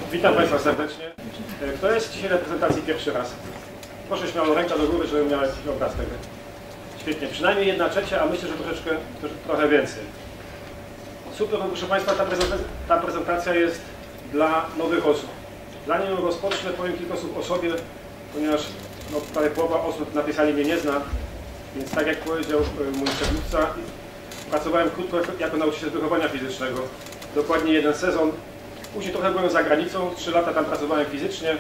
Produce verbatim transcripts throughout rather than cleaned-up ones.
Witam Państwa serdecznie. Kto jest dzisiaj na prezentacji pierwszy raz? Proszę śmiało ręka do góry, żebym miał jakiś obraz tego. Świetnie, przynajmniej jedna trzecia, a myślę, że troszeczkę, trochę więcej. Super, no proszę Państwa, ta prezentacja, ta prezentacja jest dla nowych osób. Zanim rozpocznę, powiem kilka słów o sobie, ponieważ no, prawie połowa osób na tej sali mnie nie zna, więc tak jak powiedział mój przedmówca, pracowałem krótko jako nauczyciel wychowania fizycznego, dokładnie jeden sezon. Później trochę byłem za granicą, trzy lata tam pracowałem fizycznie,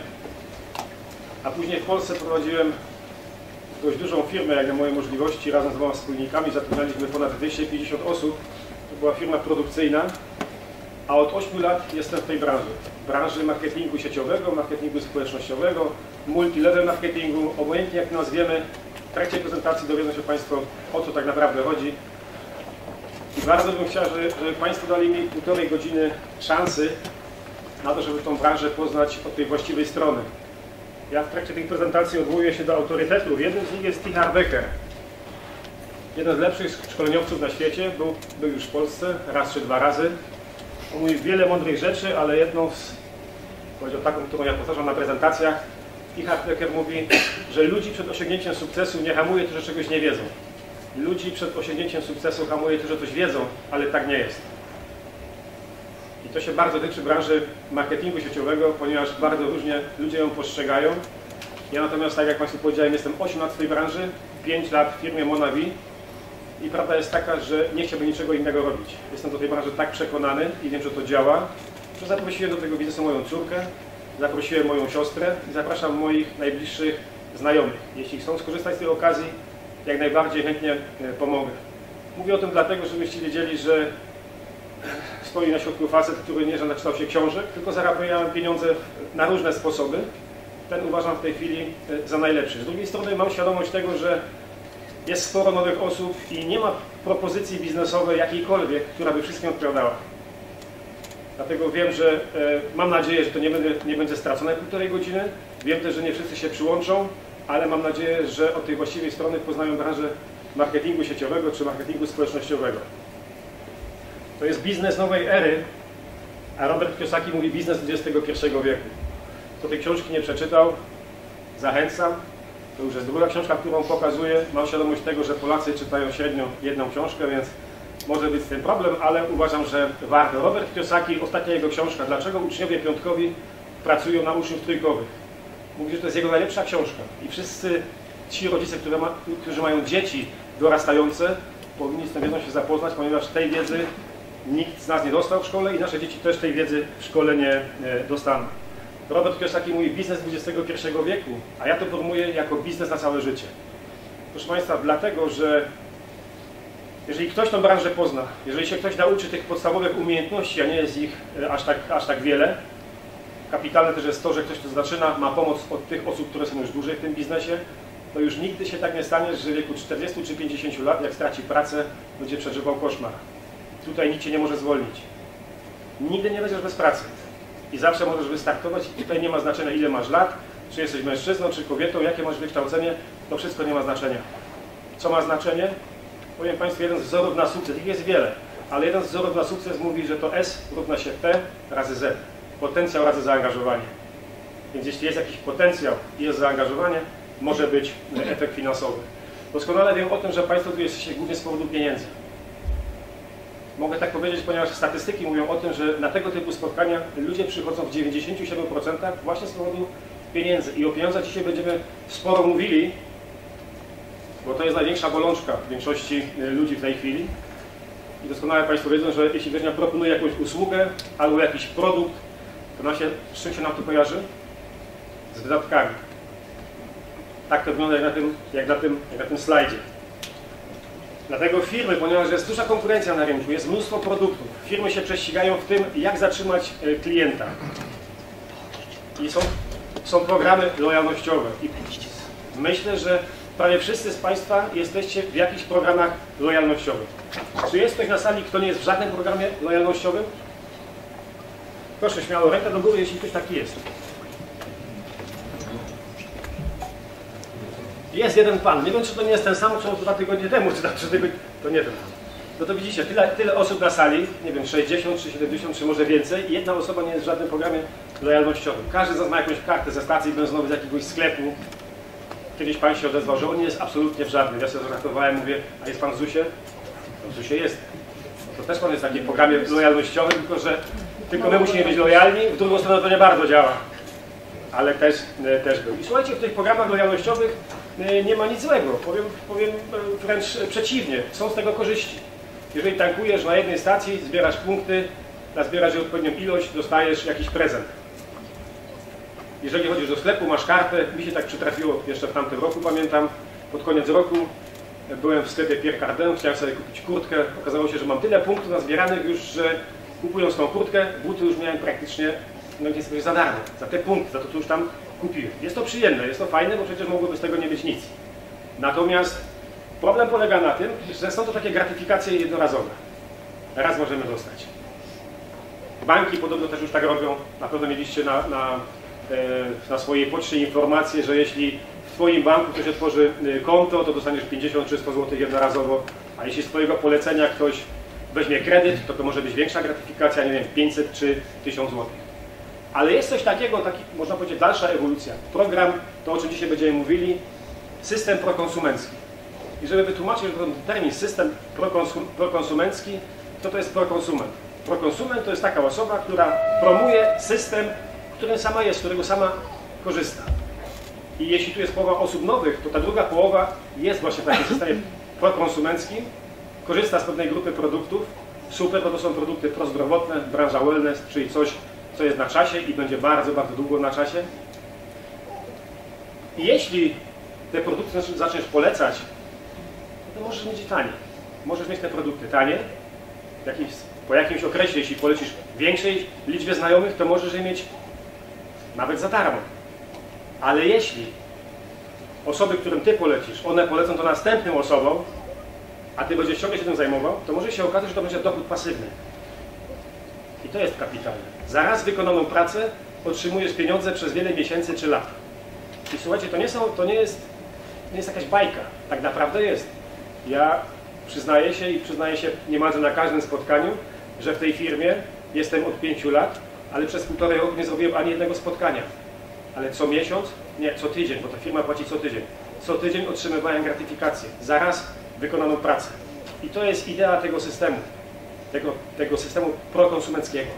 a później w Polsce prowadziłem dość dużą firmę, jak na moje możliwości, razem z dwoma wspólnikami zatrudnialiśmy ponad dwieście pięćdziesiąt osób. To była firma produkcyjna, a od ośmiu lat jestem w tej branży. W branży marketingu sieciowego, marketingu społecznościowego, multilevel marketingu, obojętnie jak nazwiemy. W trakcie prezentacji dowiedzą się Państwo, o co tak naprawdę chodzi. I bardzo bym chciał, żeby, żeby Państwo dali mi półtorej godziny szansy na to, żeby tą branżę poznać od tej właściwej strony. Ja w trakcie tej prezentacji odwołuję się do autorytetów. Jednym z nich jest T. Harv Eker. Jeden z lepszych szkoleniowców na świecie, był, był już w Polsce, raz czy dwa razy. On mówi wiele mądrych rzeczy, ale jedną z, powiedział taką, którą ja powtarzam na prezentacjach, T. Harv Eker mówi, że ludzi przed osiągnięciem sukcesu nie hamuje to, że czegoś nie wiedzą. Ludzi przed osiągnięciem sukcesu hamuje to, że coś wiedzą, ale tak nie jest. I to się bardzo tyczy branży marketingu sieciowego, ponieważ bardzo różnie ludzie ją postrzegają. Ja natomiast, tak jak Państwu powiedziałem, jestem osiem lat w tej branży, pięć lat w firmie Monavi i prawda jest taka, że nie chciałbym niczego innego robić. Jestem do tej branży tak przekonany i wiem, że to działa, że zaprosiłem do tego biznesu moją córkę, zaprosiłem moją siostrę i zapraszam moich najbliższych znajomych. Jeśli chcą skorzystać z tej okazji, jak najbardziej chętnie pomogę. Mówię o tym dlatego, żebyście wiedzieli, że stoi na środku facet, który nie naczytał się książek, tylko zarabia pieniądze na różne sposoby. Ten uważam w tej chwili za najlepszy. Z drugiej strony mam świadomość tego, że jest sporo nowych osób i nie ma propozycji biznesowej jakiejkolwiek, która by wszystkim odpowiadała. Dlatego wiem, że e, mam nadzieję, że to nie, będę, nie będzie stracone półtorej godziny. Wiem też, że nie wszyscy się przyłączą, ale mam nadzieję, że od tej właściwej strony poznają branżę marketingu sieciowego czy marketingu społecznościowego. To jest biznes nowej ery, a Robert Kiyosaki mówi biznes dwudziestego pierwszego wieku. Kto tej książki nie przeczytał, zachęcam. To już jest druga książka, którą pokazuję. Mam świadomość tego, że Polacy czytają średnio jedną książkę, więc może być z tym problem, ale uważam, że warto. Robert Kiyosaki, ostatnia jego książka, Dlaczego uczniowie piątkowi pracują na uczniów trójkowych. Mówi, że to jest jego najlepsza książka. I wszyscy ci rodzice, które ma, którzy mają dzieci dorastające, powinni z tą wiedzą się zapoznać, ponieważ tej wiedzy nikt z nas nie dostał w szkole i nasze dzieci też tej wiedzy w szkole nie dostaną. Robert Kiyosaki mówi biznes dwudziestego pierwszego wieku, a ja to formułuję jako biznes na całe życie. Proszę Państwa, dlatego, że jeżeli ktoś tą branżę pozna, jeżeli się ktoś nauczy tych podstawowych umiejętności, a nie jest ich aż tak, aż tak wiele, kapitalne też jest to, że ktoś, kto zaczyna, ma pomoc od tych osób, które są już dłużej w tym biznesie, to już nigdy się tak nie stanie, że w wieku czterdziestu czy pięćdziesięciu lat, jak straci pracę, będzie przeżywał koszmar. Tutaj nikt Cię nie może zwolnić. Nigdy nie będziesz bez pracy. I zawsze możesz wystartować i tutaj nie ma znaczenia, ile masz lat, czy jesteś mężczyzną, czy kobietą, jakie masz wykształcenie, to wszystko nie ma znaczenia. Co ma znaczenie? Powiem Państwu, jeden z wzorów na sukces, ich jest wiele, ale jeden z wzorów na sukces mówi, że to S równa się P razy Z. Potencjał razy zaangażowanie. Więc jeśli jest jakiś potencjał i jest zaangażowanie, może być efekt finansowy. Doskonale wiem o tym, że Państwo tu jesteście głównie z powodu pieniędzy. Mogę tak powiedzieć, ponieważ statystyki mówią o tym, że na tego typu spotkania ludzie przychodzą w dziewięćdziesięciu siedmiu procentach właśnie z powodu pieniędzy. I o pieniądzach dzisiaj będziemy sporo mówili, bo to jest największa bolączka większości ludzi w tej chwili. I doskonale Państwo wiedzą, że jeśli ktoś nam proponuje jakąś usługę albo jakiś produkt, to nam się, z czym się nam to kojarzy? Z wydatkami. Tak to wygląda jak na tym, jak na tym, jak na tym slajdzie. Dlatego firmy, ponieważ jest duża konkurencja na rynku, jest mnóstwo produktów, firmy się prześcigają w tym, jak zatrzymać klienta. I są, są programy lojalnościowe. I myślę, że prawie wszyscy z Państwa jesteście w jakichś programach lojalnościowych. Czy jest ktoś na sali, kto nie jest w żadnym programie lojalnościowym? Proszę śmiało, ręka do góry, jeśli ktoś taki jest. Jest jeden pan. Nie wiem, czy to nie jest ten sam, co dwa tygodnie temu, czy tam trzy tygodnie. To nie wiem. no to widzicie, tyle, tyle osób na sali, nie wiem, sześćdziesiąt, czy siedemdziesiąt, czy może więcej i jedna osoba nie jest w żadnym programie lojalnościowym. Każdy z nas ma jakąś kartę ze stacji benzynowej, z jakiegoś sklepu. Kiedyś pan się odezwał, że on nie jest absolutnie w żadnym. Ja sobie zażartowałem, mówię, a jest pan w zusie? No w zusie jest. No to też pan jest w takim programie lojalnościowym, tylko że tylko my musimy być lojalni, w drugą stronę to nie bardzo działa. Ale też, też był. I słuchajcie, w tych programach lojalnościowych nie ma nic złego. Powiem, powiem wręcz przeciwnie. Są z tego korzyści. Jeżeli tankujesz na jednej stacji, zbierasz punkty, nazbierasz je odpowiednią ilość, dostajesz jakiś prezent. Jeżeli chodzisz do sklepu, masz kartę, mi się tak przytrafiło jeszcze w tamtym roku, pamiętam, pod koniec roku byłem w sklepie Pierre Cardin, chciałem sobie kupić kurtkę, okazało się, że mam tyle punktów nazbieranych już, że kupując tą kurtkę, buty już miałem praktycznie, no nie sobie za darmo, za te punkty, za to, co już tam kupiłem. Jest to przyjemne, jest to fajne, bo przecież mogłoby z tego nie być nic. Natomiast problem polega na tym, że są to takie gratyfikacje jednorazowe. Raz możemy dostać. Banki podobno też już tak robią, na pewno mieliście na, na na swojej poczcie informację, że jeśli w Twoim banku ktoś otworzy konto, to dostaniesz pięćdziesiąt czy sto złotych jednorazowo, a jeśli z Twojego polecenia ktoś weźmie kredyt, to to może być większa gratyfikacja, nie wiem, pięćset czy tysiąc złotych. Ale jest coś takiego, taki, można powiedzieć, dalsza ewolucja. Program, to o czym dzisiaj będziemy mówili, system prokonsumencki. I żeby wytłumaczyć ten termin system prokonsum, prokonsumencki, to to jest prokonsument. Prokonsument to jest taka osoba, która promuje system, którym sama jest, z którego sama korzysta. I jeśli tu jest połowa osób nowych, to ta druga połowa jest właśnie w takim systemie prokonsumenckim, korzysta z pewnej grupy produktów, super, bo to są produkty prozdrowotne, branża wellness, czyli coś, co jest na czasie i będzie bardzo, bardzo długo na czasie. I jeśli te produkty zaczniesz polecać, to możesz mieć i tanie. Możesz mieć te produkty tanie, jakimś, po jakimś okresie, jeśli polecisz większej liczbie znajomych, to możesz je mieć nawet za darmo. Ale jeśli osoby, którym Ty polecisz, one polecą to następnym osobom, a Ty będziesz ciągle się tym zajmował, to może się okazać, że to będzie dochód pasywny. I to jest kapitalne. Za raz wykonaną pracę otrzymujesz pieniądze przez wiele miesięcy czy lat. I słuchajcie, to nie, są, to nie, jest, nie jest jakaś bajka. Tak naprawdę jest. Ja przyznaję się i przyznaję się niemalże na każdym spotkaniu, że w tej firmie jestem od pięciu lat, ale przez półtorej roku nie zrobiłem ani jednego spotkania. Ale co miesiąc? Nie, co tydzień, bo ta firma płaci co tydzień. Co tydzień otrzymywałem gratyfikację za raz wykonaną pracę. I to jest idea tego systemu, tego, tego systemu prokonsumenckiego.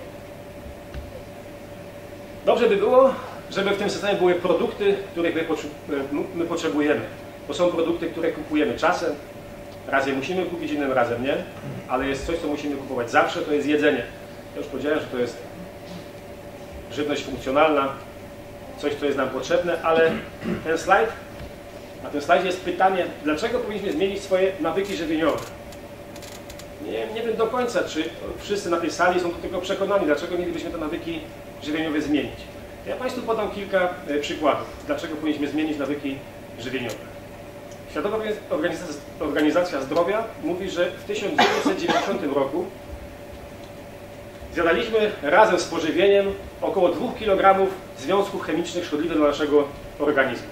Dobrze by było, żeby w tym systemie były produkty, których my, my potrzebujemy. To są produkty, które kupujemy czasem, raz je musimy kupić, innym razem nie, ale jest coś, co musimy kupować zawsze, to jest jedzenie. Ja już powiedziałem, że to jest żywność funkcjonalna, coś, co jest nam potrzebne, ale ten slajd, na tym slajdzie jest pytanie, dlaczego powinniśmy zmienić swoje nawyki żywieniowe? Nie, nie wiem do końca, czy wszyscy na tej sali są do tego przekonani, dlaczego mielibyśmy te nawyki żywieniowe zmienić. Ja Państwu podam kilka przykładów, dlaczego powinniśmy zmienić nawyki żywieniowe. Światowa Organizacja, Organizacja Zdrowia mówi, że w tysiąc dziewięćset dziewięćdziesiątym roku zjadaliśmy razem z pożywieniem około dwóch kilogramów związków chemicznych szkodliwych dla naszego organizmu.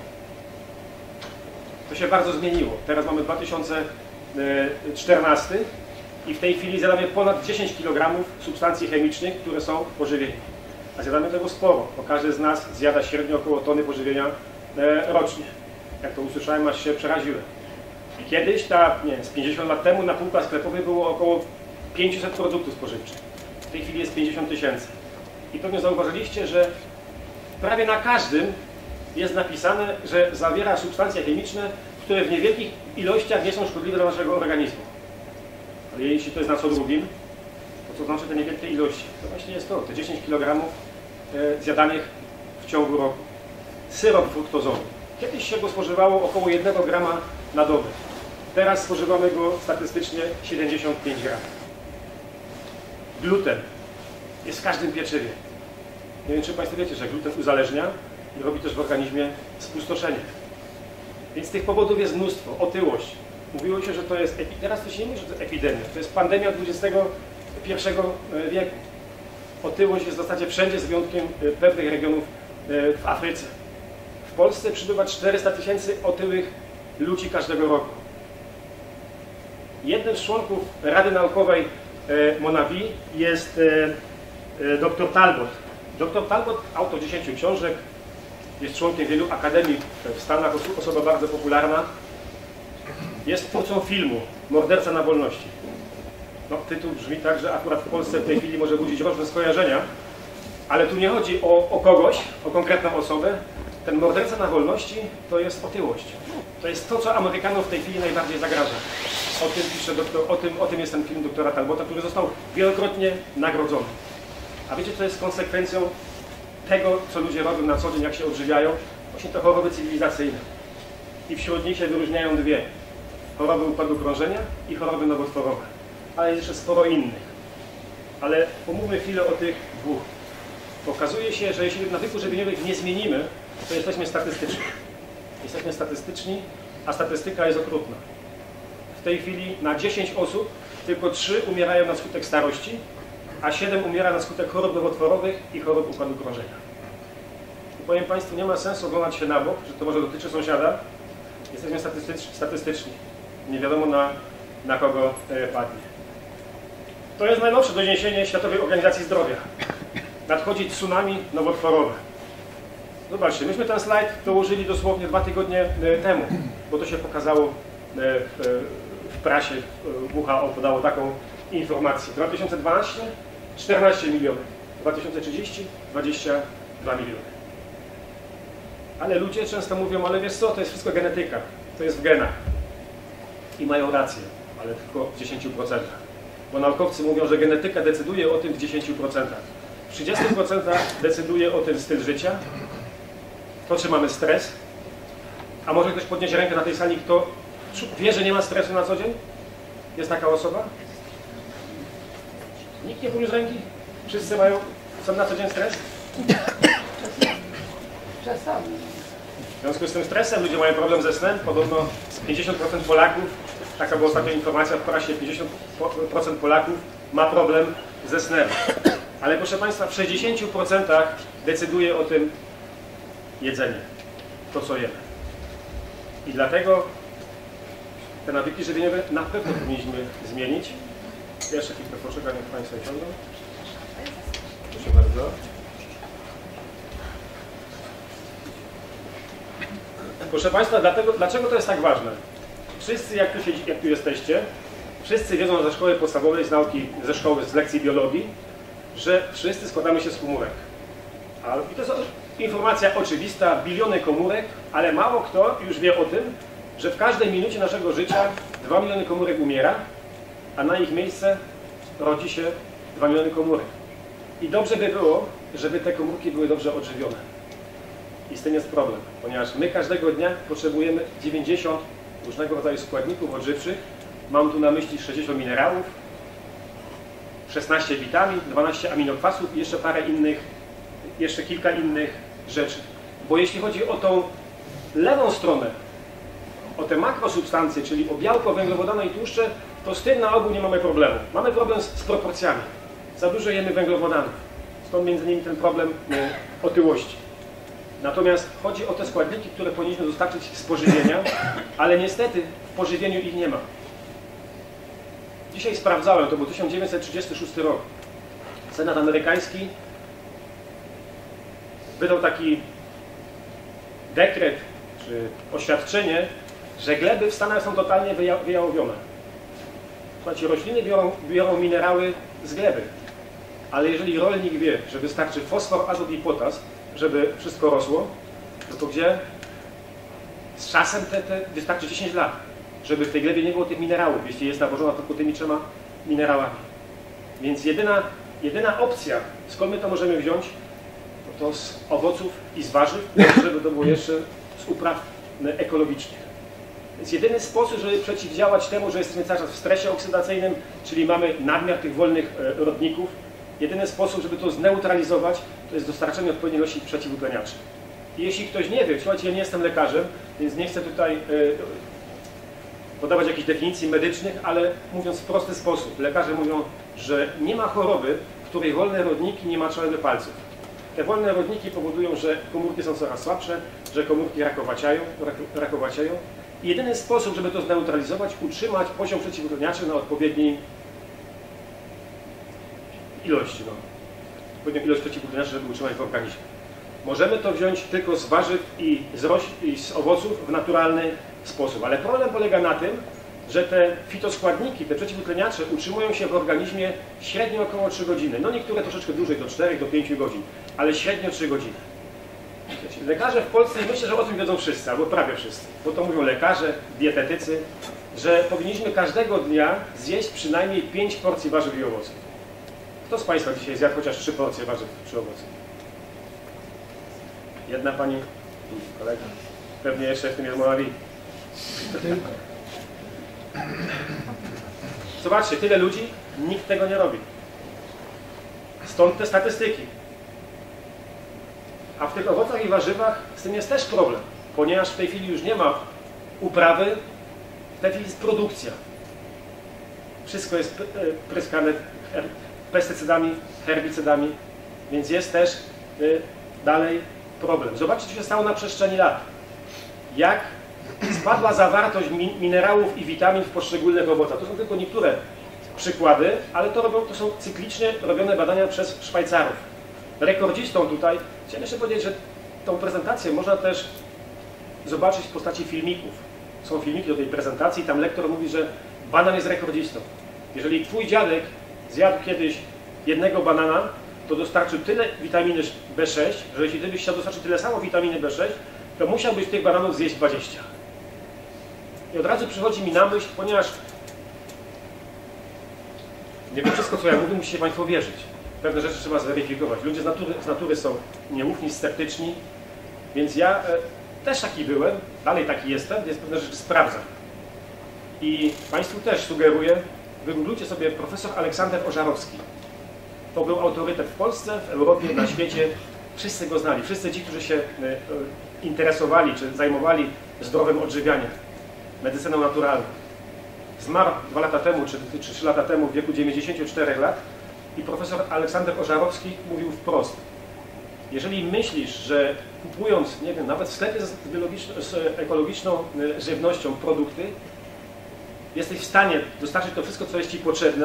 To się bardzo zmieniło. Teraz mamy dwa tysiące czternasty i w tej chwili zjadamy ponad dziesięć kilogramów substancji chemicznych, które są w pożywieniu. A zjadamy tego sporo, bo każdy z nas zjada średnio około tony pożywienia rocznie. Jak to usłyszałem, aż się przeraziłem. I kiedyś, ta, nie wiem, z pięćdziesiąt lat temu na półkach sklepowych było około pięćset produktów spożywczych. W tej chwili jest pięćdziesiąt tysięcy. I pewnie zauważyliście, że prawie na każdym jest napisane, że zawiera substancje chemiczne, które w niewielkich ilościach nie są szkodliwe dla naszego organizmu. Ale jeśli to jest na co drugim, to co znaczy te niewielkie ilości? To właśnie jest to, te dziesięć kilogramów zjadanych w ciągu roku. Syrop fruktozowy. Kiedyś się go spożywało około jednego grama na dobę. Teraz spożywamy go statystycznie siedemdziesiąt pięć gramów. Gluten jest w każdym pieczywie. Nie wiem, czy Państwo wiecie, że gluten uzależnia i robi też w organizmie spustoszenie. Więc tych powodów jest mnóstwo. Otyłość. Mówiło się, że to jest, teraz to się nie mówi, że to jest epidemia. To jest pandemia dwudziestego pierwszego wieku. Otyłość jest w zasadzie wszędzie, z wyjątkiem pewnych regionów w Afryce. W Polsce przybywa czterysta tysięcy otyłych ludzi każdego roku. Jednym z członków Rady Naukowej Monavi jest dr Talbot. dr Talbot, autor dziesięciu książek, jest członkiem wielu akademii w Stanach, osoba bardzo popularna. Jest twórcą filmu Morderca na wolności. No, tytuł brzmi tak, że akurat w Polsce w tej chwili może budzić różne skojarzenia, ale tu nie chodzi o, o kogoś, o konkretną osobę. Ten Morderca na wolności to jest otyłość. To jest to, co Amerykanom w tej chwili najbardziej zagraża. O tym pisze doktor, o tym, o tym jest ten film doktora Talbota, który został wielokrotnie nagrodzony. A wiecie, co jest konsekwencją tego, co ludzie robią na co dzień, jak się odżywiają? Właśnie to choroby cywilizacyjne. I wśród nich się wyróżniają dwie. Choroby układu krążenia i choroby nowotworowe. Ale jest jeszcze sporo innych. Ale pomówmy chwilę o tych dwóch. Okazuje się, że jeśli nawyków żywieniowych nie zmienimy, to jesteśmy statystyczni. Jesteśmy statystyczni, a statystyka jest okrutna. W tej chwili na dziesięć osób tylko trzy umierają na skutek starości, a siedem umiera na skutek chorób nowotworowych i chorób układu krążenia. I powiem Państwu, nie ma sensu oglądać się na bok, że to może dotyczy sąsiada. Jesteśmy statystyczni. statystyczni. Nie wiadomo na, na kogo e, padnie. To jest najnowsze doniesienie Światowej Organizacji Zdrowia. Nadchodzi tsunami nowotworowe. Zobaczcie, myśmy ten slajd dołożyli dosłownie dwa tygodnie temu, bo to się pokazało w, w prasie, W H O podało taką informację. dwa tysiące dwanaście czternaście milionów, dwa tysiące trzydzieści dwadzieścia dwa miliony. Ale ludzie często mówią, ale wiesz co, to jest wszystko genetyka, to jest w genach. I mają rację, ale tylko w dziesięciu procentach. Bo naukowcy mówią, że genetyka decyduje o tym w dziesięciu procentach. W trzydziestu procentach decyduje o tym styl życia, to czy mamy stres. A może ktoś podnieść rękę na tej sali, kto wie, że nie ma stresu na co dzień? Jest taka osoba? Nikt nie podniósł ręki? Wszyscy mają są na co dzień stres? Czasami. W związku z tym stresem ludzie mają problem ze snem. Podobno pięćdziesiąt procent Polaków, taka była ostatnia informacja w prasie, pięćdziesiąt procent Polaków ma problem ze snem. Ale proszę Państwa, w sześćdziesięciu procentach decyduje o tym jedzenie, to co jemy. I dlatego te nawyki żywieniowe na pewno powinniśmy zmienić. Jeszcze kilka poczekaj, niech Państwo siądą. Proszę bardzo. Proszę Państwa, dlatego, dlaczego to jest tak ważne? Wszyscy, jak tu, się, jak tu jesteście, wszyscy wiedzą ze szkoły podstawowej, z nauki, ze szkoły, z lekcji biologii, że wszyscy składamy się z komórek. A, I to jest informacja oczywista, biliony komórek, ale mało kto już wie o tym, że w każdej minucie naszego życia dwa miliony komórek umiera, a na ich miejsce rodzi się dwa miliony komórek. I dobrze by było, żeby te komórki były dobrze odżywione. I z tym jest problem, ponieważ my każdego dnia potrzebujemy dziewięćdziesiąt różnego rodzaju składników odżywczych. Mam tu na myśli sześćdziesiąt minerałów, szesnaście witamin, dwanaście aminokwasów i jeszcze parę innych, jeszcze kilka innych rzeczy. Bo jeśli chodzi o tą lewą stronę, o te makrosubstancje, czyli o białko, węglowodany i tłuszcze, to z tym na ogół nie mamy problemu. Mamy problem z, z proporcjami. Za dużo jemy węglowodanów. Stąd między innymi ten problem e, otyłości. Natomiast chodzi o te składniki, które powinniśmy dostarczyć z pożywienia, ale niestety w pożywieniu ich nie ma. Dzisiaj sprawdzałem, to był tysiąc dziewięćset trzydziesty szósty rok. Senat amerykański wydał taki dekret, czy oświadczenie, że gleby w Stanach są totalnie wyjałowione. Słuchajcie, rośliny biorą, biorą minerały z gleby, ale jeżeli rolnik wie, że wystarczy fosfor, azot i potas, żeby wszystko rosło, no to gdzie? Z czasem te, te wystarczy dziesięć lat, żeby w tej glebie nie było tych minerałów, jeśli jest nawożona tylko tymi trzema minerałami. Więc jedyna, jedyna opcja, skąd my to możemy wziąć, to, to z owoców i z warzyw, żeby to było jeszcze z upraw ekologicznych. Więc jedyny sposób, żeby przeciwdziałać temu, że jesteśmy cały czas w stresie oksydacyjnym, czyli mamy nadmiar tych wolnych rodników, jedyny sposób, żeby to zneutralizować, to jest dostarczenie odpowiedniej ilości przeciwutleniaczy. I jeśli ktoś nie wie, słuchajcie, ja nie jestem lekarzem, więc nie chcę tutaj y, podawać jakichś definicji medycznych, ale mówiąc w prosty sposób, lekarze mówią, że nie ma choroby, w której wolne rodniki nie maczałyby palców. Te wolne rodniki powodują, że komórki są coraz słabsze, że komórki rakowaciają, rak, rakowacieją I jedyny sposób, żeby to zneutralizować, utrzymać poziom przeciwutleniaczy na odpowiedniej ilości. No. Odpowiednią ilość przeciwutleniaczy, żeby utrzymać w organizmie. Możemy to wziąć tylko z warzyw i z, roś i z owoców w naturalny sposób. Ale problem polega na tym, że te fitoskładniki, te przeciwutleniacze utrzymują się w organizmie średnio około trzy godziny. No niektóre troszeczkę dłużej, do czterech do pięciu godzin, ale średnio trzy godziny. Lekarze w Polsce, myślę, że o tym wiedzą wszyscy, albo prawie wszyscy, bo to mówią lekarze, dietetycy, że powinniśmy każdego dnia zjeść przynajmniej pięć porcji warzyw i owoców. Kto z Państwa dzisiaj zjadł chociaż trzy porcje warzyw czy owoców? Jedna Pani, kolega, pewnie jeszcze w tym jest Monawi. Zobaczcie, tyle ludzi, nikt tego nie robi. Stąd te statystyki. A w tych owocach i warzywach z tym jest też problem, ponieważ w tej chwili już nie ma uprawy, w tej chwili jest produkcja. Wszystko jest pryskane pestycydami, herbicydami, więc jest też dalej problem. Zobaczcie, co się stało na przestrzeni lat. Jak spadła zawartość minerałów i witamin w poszczególnych owocach. To są tylko niektóre przykłady, ale to, robią, to są cyklicznie robione badania przez Szwajcarów. Rekordzistą tutaj, chciałem jeszcze powiedzieć, że tą prezentację można też zobaczyć w postaci filmików. Są filmiki do tej prezentacji, tam lektor mówi, że banan jest rekordzistą. Jeżeli twój dziadek zjadł kiedyś jednego banana, to dostarczył tyle witaminy B sześć, że jeśli ty byś chciał dostarczyć tyle samo witaminy B sześć, to musiałbyś tych bananów zjeść dwadzieścia. I od razu przychodzi mi na myśl, ponieważ nie wiem wszystko, co ja mówię, musicie Państwo wierzyć. Pewne rzeczy trzeba zweryfikować. Ludzie z natury, z natury są nieufni, sceptyczni, więc ja e, też taki byłem, dalej taki jestem, więc pewne rzeczy sprawdzam. I Państwu też sugeruję, wygooglujcie sobie profesor Aleksander Ożarowski. To był autorytet w Polsce, w Europie, na świecie. Wszyscy go znali. Wszyscy ci, którzy się e, e, interesowali, czy zajmowali zdrowym odżywianiem, medycyną naturalną. Zmarł dwa lata temu, czy, czy trzy lata temu, w wieku dziewięćdziesięciu czterech lat. I profesor Aleksander Ożarowski mówił wprost: jeżeli myślisz, że kupując, nie wiem, nawet w sklepie z, z ekologiczną żywnością produkty, jesteś w stanie dostarczyć to wszystko, co jest Ci potrzebne,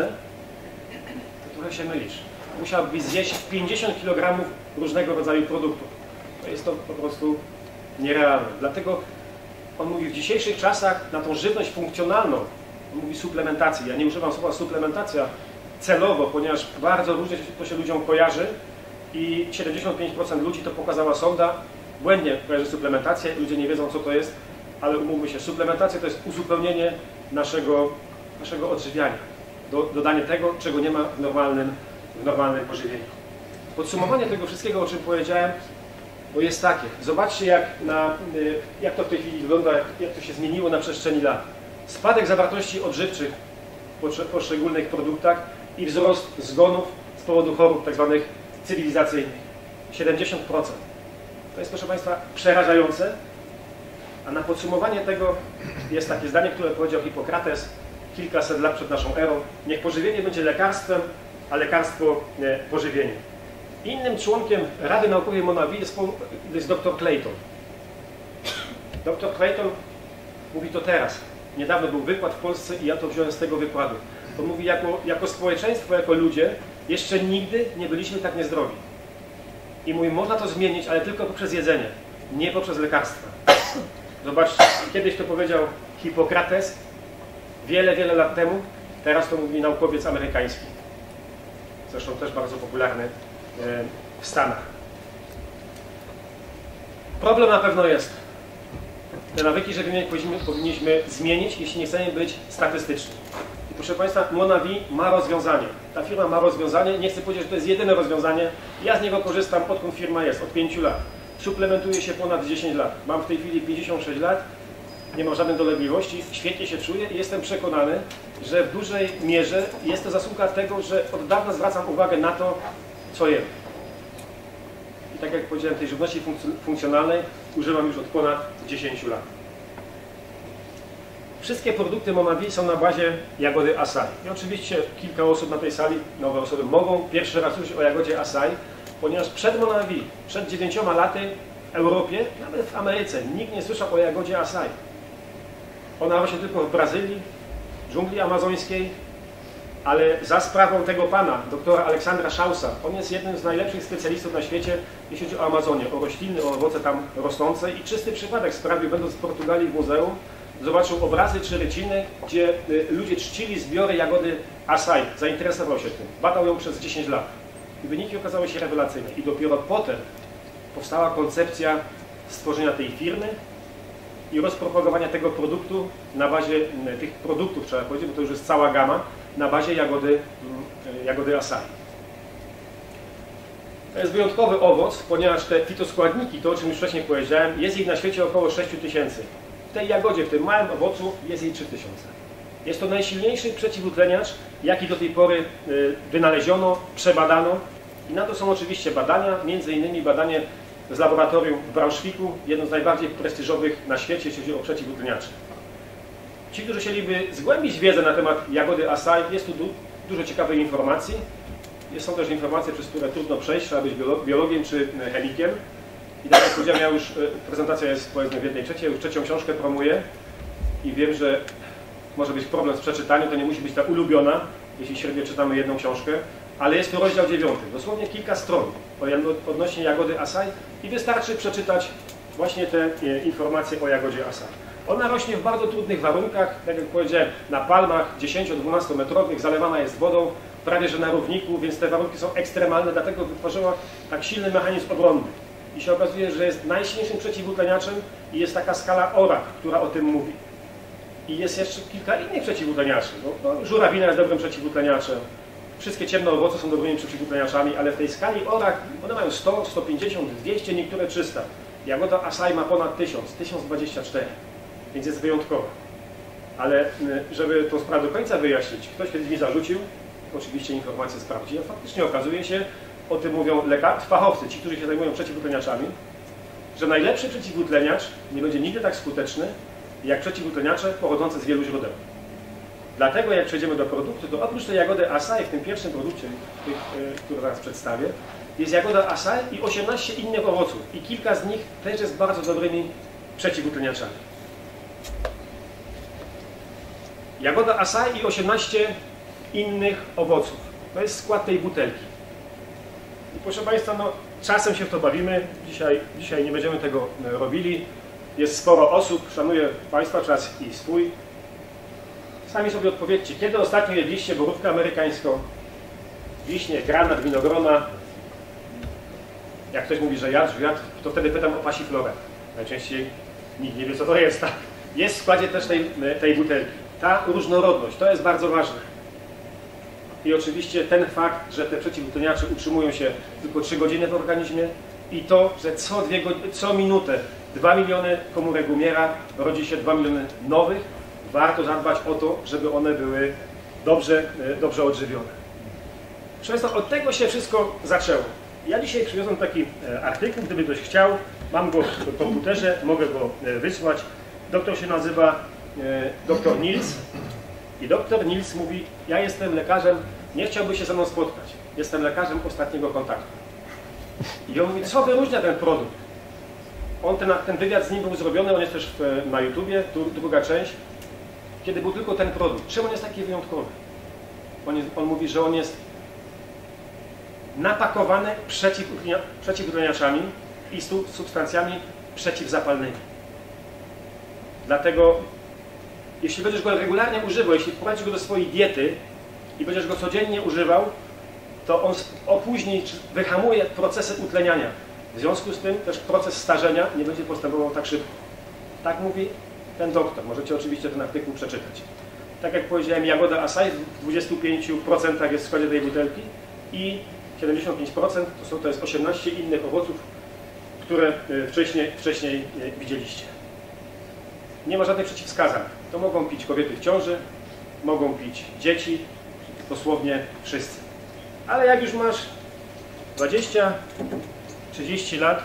to trochę się mylisz. Musiałbyś zjeść pięćdziesiąt kilogramów różnego rodzaju produktów. To jest to po prostu nierealne. Dlatego on mówi, w dzisiejszych czasach na tą żywność funkcjonalną, on mówi suplementacji. Ja nie używam słowa suplementacja celowo, ponieważ bardzo różnie to się ludziom kojarzy i siedemdziesiąt pięć procent ludzi, to pokazała sonda, błędnie kojarzy suplementację, ludzie nie wiedzą, co to jest, ale umówmy się, suplementacja to jest uzupełnienie naszego, naszego odżywiania, do, dodanie tego, czego nie ma w normalnym, w normalnym pożywieniu. Podsumowanie tego wszystkiego, o czym powiedziałem, to jest takie. Zobaczcie, jak, na, jak to w tej chwili wygląda, jak, jak to się zmieniło na przestrzeni lat. Spadek zawartości odżywczych w poszczególnych produktach i wzrost zgonów z powodu chorób tzw. cywilizacyjnych. siedemdziesiąt procent. To jest, proszę Państwa, przerażające. A na podsumowanie tego jest takie zdanie, które powiedział Hipokrates kilkaset lat przed naszą erą. Niech pożywienie będzie lekarstwem, a lekarstwo nie, pożywienie. Innym członkiem Rady Naukowej Monawi jest, jest doktor Clayton. doktor Clayton mówi to teraz. Niedawno był wykład w Polsce i ja to wziąłem z tego wykładu. To mówi, jako, jako społeczeństwo, jako ludzie, jeszcze nigdy nie byliśmy tak niezdrowi. I mówi, można to zmienić, ale tylko poprzez jedzenie, nie poprzez lekarstwa. Zobaczcie, kiedyś to powiedział Hipokrates, wiele, wiele lat temu, teraz to mówi naukowiec amerykański. Zresztą też bardzo popularny w Stanach. Problem na pewno jest. Te nawyki żywieniowe powinniśmy, powinniśmy zmienić, jeśli nie chcemy być statystyczni. I proszę Państwa, Monavi ma rozwiązanie. Ta firma ma rozwiązanie. Nie chcę powiedzieć, że to jest jedyne rozwiązanie. Ja z niego korzystam, odkąd firma jest, od pięciu lat. Suplementuję się ponad dziesięć lat. Mam w tej chwili pięćdziesiąt sześć lat. Nie mam żadnych dolegliwości. Świetnie się czuję i jestem przekonany, że w dużej mierze jest to zasługa tego, że od dawna zwracam uwagę na to, co jem. I tak jak powiedziałem, tej żywności funkcjonalnej używam już od ponad dziesięciu lat. Wszystkie produkty Monavi są na bazie jagody acai. I oczywiście kilka osób na tej sali, nowe osoby, mogą pierwszy raz słyszeć o jagodzie acai, ponieważ przed Monavi, przed dziewięcioma laty w Europie, nawet w Ameryce, nikt nie słyszał o jagodzie acai. Ona rośnie tylko w Brazylii, dżungli amazońskiej, ale za sprawą tego pana, doktora Aleksandra Szausa, on jest jednym z najlepszych specjalistów na świecie, jeśli chodzi o Amazonię, o rośliny, o owoce tam rosnące i czysty przypadek sprawił, będąc w Portugalii w muzeum, zobaczył obrazy czy ryciny, gdzie ludzie czcili zbiory jagody acai, zainteresował się tym, badał ją przez dziesięć lat i wyniki okazały się rewelacyjne i dopiero potem powstała koncepcja stworzenia tej firmy i rozpropagowania tego produktu na bazie tych produktów, trzeba powiedzieć, bo to już jest cała gama, na bazie jagody, jagody acai. To jest wyjątkowy owoc, ponieważ te fitoskładniki, to o czym już wcześniej powiedziałem, jest ich na świecie około sześć tysięcy. W tej jagodzie, w tym małym owocu jest jej trzy tysiące. Jest to najsilniejszy przeciwutleniacz, jaki do tej pory wynaleziono, przebadano i na to są oczywiście badania, między innymi badanie z laboratorium w Braunschweigu, jedno z najbardziej prestiżowych na świecie, jeśli chodzi o przeciwutleniacze. Ci, którzy chcieliby zgłębić wiedzę na temat jagody acai, jest tu du dużo ciekawej informacji. Są też informacje, przez które trudno przejść, trzeba być biologiem czy chemikiem. I tak jak powiedziałem, ja już, prezentacja jest powiedzmy w jednej trzeciej, ja już trzecią książkę promuję i wiem, że może być problem z przeczytaniem, to nie musi być ta ulubiona, jeśli średnio czytamy jedną książkę, ale jest to rozdział dziewiąty, dosłownie kilka stron odnośnie jagody acai i wystarczy przeczytać właśnie te informacje o jagodzie acai. Ona rośnie w bardzo trudnych warunkach, tak jak powiedziałem, na palmach dziesięcio-dwunastometrowych, zalewana jest wodą, prawie że na równiku, więc te warunki są ekstremalne, dlatego wytworzyła tak silny mechanizm obronny. I się okazuje, że jest najsilniejszym przeciwutleniaczem i jest taka skala O R A C, która o tym mówi. I jest jeszcze kilka innych przeciwutleniaczy. No, no, żurawina jest dobrym przeciwutleniaczem, wszystkie ciemne owoce są dobrymi przeciwutleniaczami, ale w tej skali O R A C one mają sto, sto pięćdziesiąt, dwieście, niektóre trzysta. Jagoda acai ma ponad tysiąc, tysiąc dwadzieścia cztery, więc jest wyjątkowa. Ale żeby tą sprawę do końca wyjaśnić, ktoś kiedyś mi zarzucił, oczywiście informacje sprawdzi, a faktycznie okazuje się, o tym mówią lekarze, fachowcy, ci, którzy się zajmują przeciwutleniaczami, że najlepszy przeciwutleniacz nie będzie nigdy tak skuteczny, jak przeciwutleniacze pochodzące z wielu źródeł. Dlatego jak przejdziemy do produktu, to oprócz tej jagody acai, w tym pierwszym produkcie, który zaraz przedstawię, jest jagoda acai i osiemnaście innych owoców. I kilka z nich też jest bardzo dobrymi przeciwutleniaczami. Jagoda acai i osiemnaście innych owoców. To jest skład tej butelki. I proszę Państwa, no, czasem się w to bawimy. Dzisiaj, dzisiaj nie będziemy tego robili. Jest sporo osób, szanuję Państwa czas i swój. Sami sobie odpowiedzcie, kiedy ostatnio jedliście borówkę amerykańską, wiśnie, granat, winogrona. Jak ktoś mówi, że jadł, jadł, to wtedy pytam o pasiflorę. Najczęściej nikt nie wie, co to jest. Tak? Jest w składzie też tej, tej butelki. Ta różnorodność, to jest bardzo ważne. I oczywiście ten fakt, że te przeciwutleniacze utrzymują się tylko trzy godziny w organizmie i to, że co, dwie co minutę dwa miliony komórek umiera, rodzi się dwa miliony nowych, warto zadbać o to, żeby one były dobrze, dobrze odżywione. Proszę Państwa, od tego się wszystko zaczęło. Ja dzisiaj przywiozłem taki artykuł, gdyby ktoś chciał, mam go w komputerze, mogę go wysłać. Doktor się nazywa doktor Nils i doktor Nils mówi, ja jestem lekarzem, nie chciałby się ze mną spotkać, jestem lekarzem ostatniego kontaktu. I on mówi, co wyróżnia ten produkt? On ten, ten wywiad z nim był zrobiony, on jest też w, na YouTubie, tu, druga część, kiedy był tylko ten produkt. Czemu on jest taki wyjątkowy? On, jest, on mówi, że on jest napakowany przeciwutleniaczami i substancjami przeciwzapalnymi. Dlatego, jeśli będziesz go regularnie używał, jeśli wprowadzisz go do swojej diety i będziesz go codziennie używał, to on opóźni, wyhamuje procesy utleniania. W związku z tym też proces starzenia nie będzie postępował tak szybko. Tak mówi ten doktor. Możecie oczywiście ten artykuł przeczytać. Tak jak powiedziałem, jagoda acai w dwudziestu pięciu procentach jest w składzie tej butelki i siedemdziesiąt pięć procent to, są, to jest osiemnaście innych owoców, które wcześniej, wcześniej widzieliście. Nie ma żadnych przeciwwskazań. To mogą pić kobiety w ciąży, mogą pić dzieci, dosłownie wszyscy. Ale jak już masz dwadzieścia trzydzieści lat,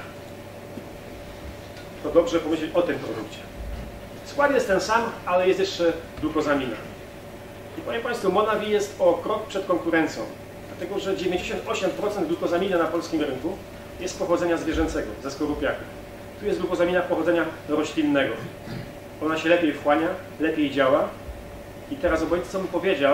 to dobrze pomyśleć o tym produkcie. Skład jest ten sam, ale jest jeszcze glukozamina. I powiem Państwu, Monavi jest o krok przed konkurencją, dlatego że dziewięćdziesiąt osiem procent glukozaminy na polskim rynku jest pochodzenia zwierzęcego, ze skorupiaków. Tu jest glukozamina pochodzenia roślinnego. ona się lepiej wchłania, lepiej działa. I teraz obojętnie co bym powiedział,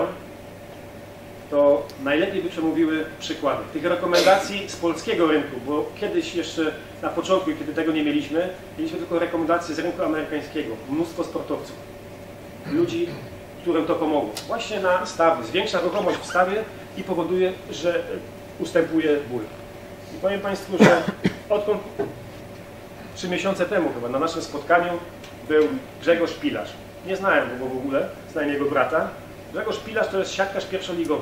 to najlepiej by przemówiły przykłady. Tych rekomendacji z polskiego rynku, bo kiedyś jeszcze na początku, kiedy tego nie mieliśmy, mieliśmy tylko rekomendacje z rynku amerykańskiego. Mnóstwo sportowców. Ludzi, którym to pomogło. Właśnie na stawy. Zwiększa ruchomość w stawie i powoduje, że ustępuje ból. I powiem Państwu, że odkąd trzy miesiące temu chyba na naszym spotkaniu był Grzegorz Pilarz. Nie znałem go w ogóle, znałem jego brata. Grzegorz Pilarz to jest siatkarz pierwszoligowy.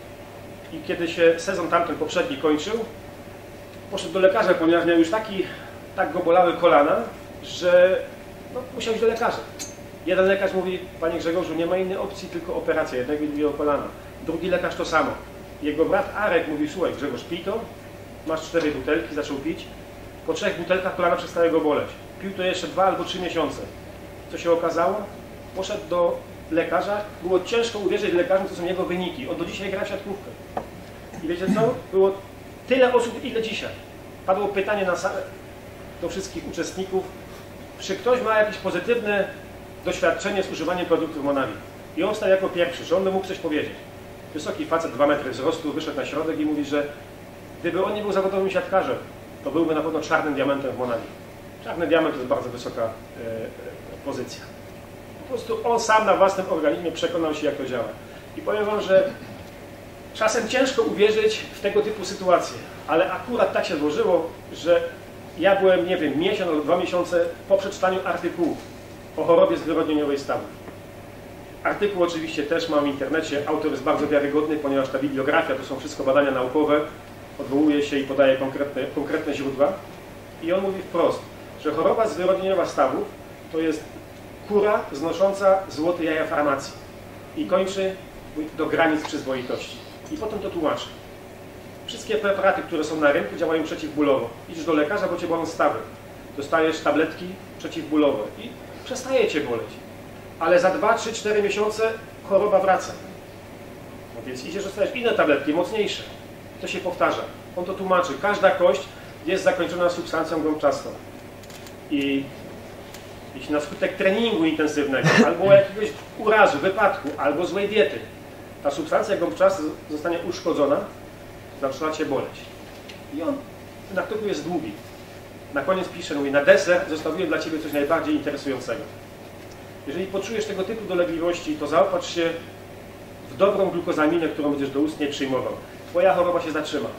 I kiedy się sezon tamten poprzedni kończył, poszedł do lekarza, ponieważ miał już taki, tak go bolały kolana, że no, musiał iść do lekarza. Jeden lekarz mówi, panie Grzegorzu, nie ma innej opcji, tylko operacja jednego i drugiego kolana. Drugi lekarz to samo. Jego brat Arek mówi, słuchaj Grzegorz, pij to, masz cztery butelki, zaczął pić. Po trzech butelkach kolana przestaje go boleć. Pił to jeszcze dwa albo trzy miesiące. Co się okazało? Poszedł do lekarza, było ciężko uwierzyć lekarzom, co są jego wyniki. On do dzisiaj gra w siatkówkę. I wiecie co? Było tyle osób, ile dzisiaj. Padło pytanie na salę do wszystkich uczestników, czy ktoś ma jakieś pozytywne doświadczenie z używaniem produktów Monavi. I on stał jako pierwszy, że on by mógł coś powiedzieć. Wysoki facet, dwa metry wzrostu, wyszedł na środek i mówi, że gdyby on nie był zawodowym siatkarzem, to byłby na pewno czarnym diamentem w Monavi. Czarny diament to jest bardzo wysoka e, pozycja. Po prostu on sam na własnym organizmie przekonał się, jak to działa. I powiem wam, że czasem ciężko uwierzyć w tego typu sytuacje, ale akurat tak się złożyło, że ja byłem, nie wiem, miesiąc albo dwa miesiące po przeczytaniu artykułu o chorobie zwyrodnieniowej stawów. Artykuł oczywiście też mam w internecie, autor jest bardzo wiarygodny, ponieważ ta bibliografia to są wszystko badania naukowe, odwołuje się i podaje konkretne, konkretne źródła. I on mówi wprost, że choroba zwyrodnieniowa stawów to jest kura znosząca złote jaja farmacji i kończy do granic przyzwoitości. I potem to tłumaczy. Wszystkie preparaty, które są na rynku, działają przeciwbólowo. Idziesz do lekarza, bo cię bolą stawy. Dostajesz tabletki przeciwbólowe i przestaje cię boleć. Ale za dwa, trzy, cztery miesiące choroba wraca. No więc idziesz, dostajesz inne tabletki, mocniejsze. To się powtarza. On to tłumaczy. Każda kość jest zakończona substancją gąbczastą. I jeśli na skutek treningu intensywnego, albo jakiegoś urazu, wypadku, albo złej diety, ta substancja gąbczasta zostanie uszkodzona, zaczyna cię boleć. I on, ten artykuł jest długi. Na koniec pisze, mówi, na deser zostawiłem dla ciebie coś najbardziej interesującego. Jeżeli poczujesz tego typu dolegliwości, to zaopatrz się w dobrą glukozaminę, którą będziesz doustnie przyjmował. Twoja choroba się zatrzyma.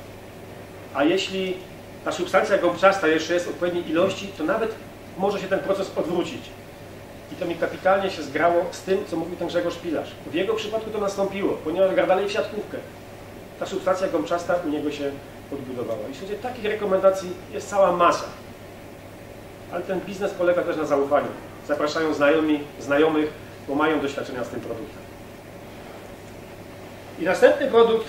A jeśli ta substancja gąbczasta jeszcze jest w odpowiedniej ilości, to nawet może się ten proces odwrócić. I to mi kapitalnie się zgrało z tym, co mówił ten Grzegorz Pilarz. W jego przypadku to nastąpiło, ponieważ gra dalej w siatkówkę. Ta substancja gąbczasta u niego się odbudowała. I słuchajcie, takich rekomendacji jest cała masa. Ale ten biznes polega też na zaufaniu. Zapraszają znajomi, znajomych, bo mają doświadczenia z tym produktem. I następny produkt,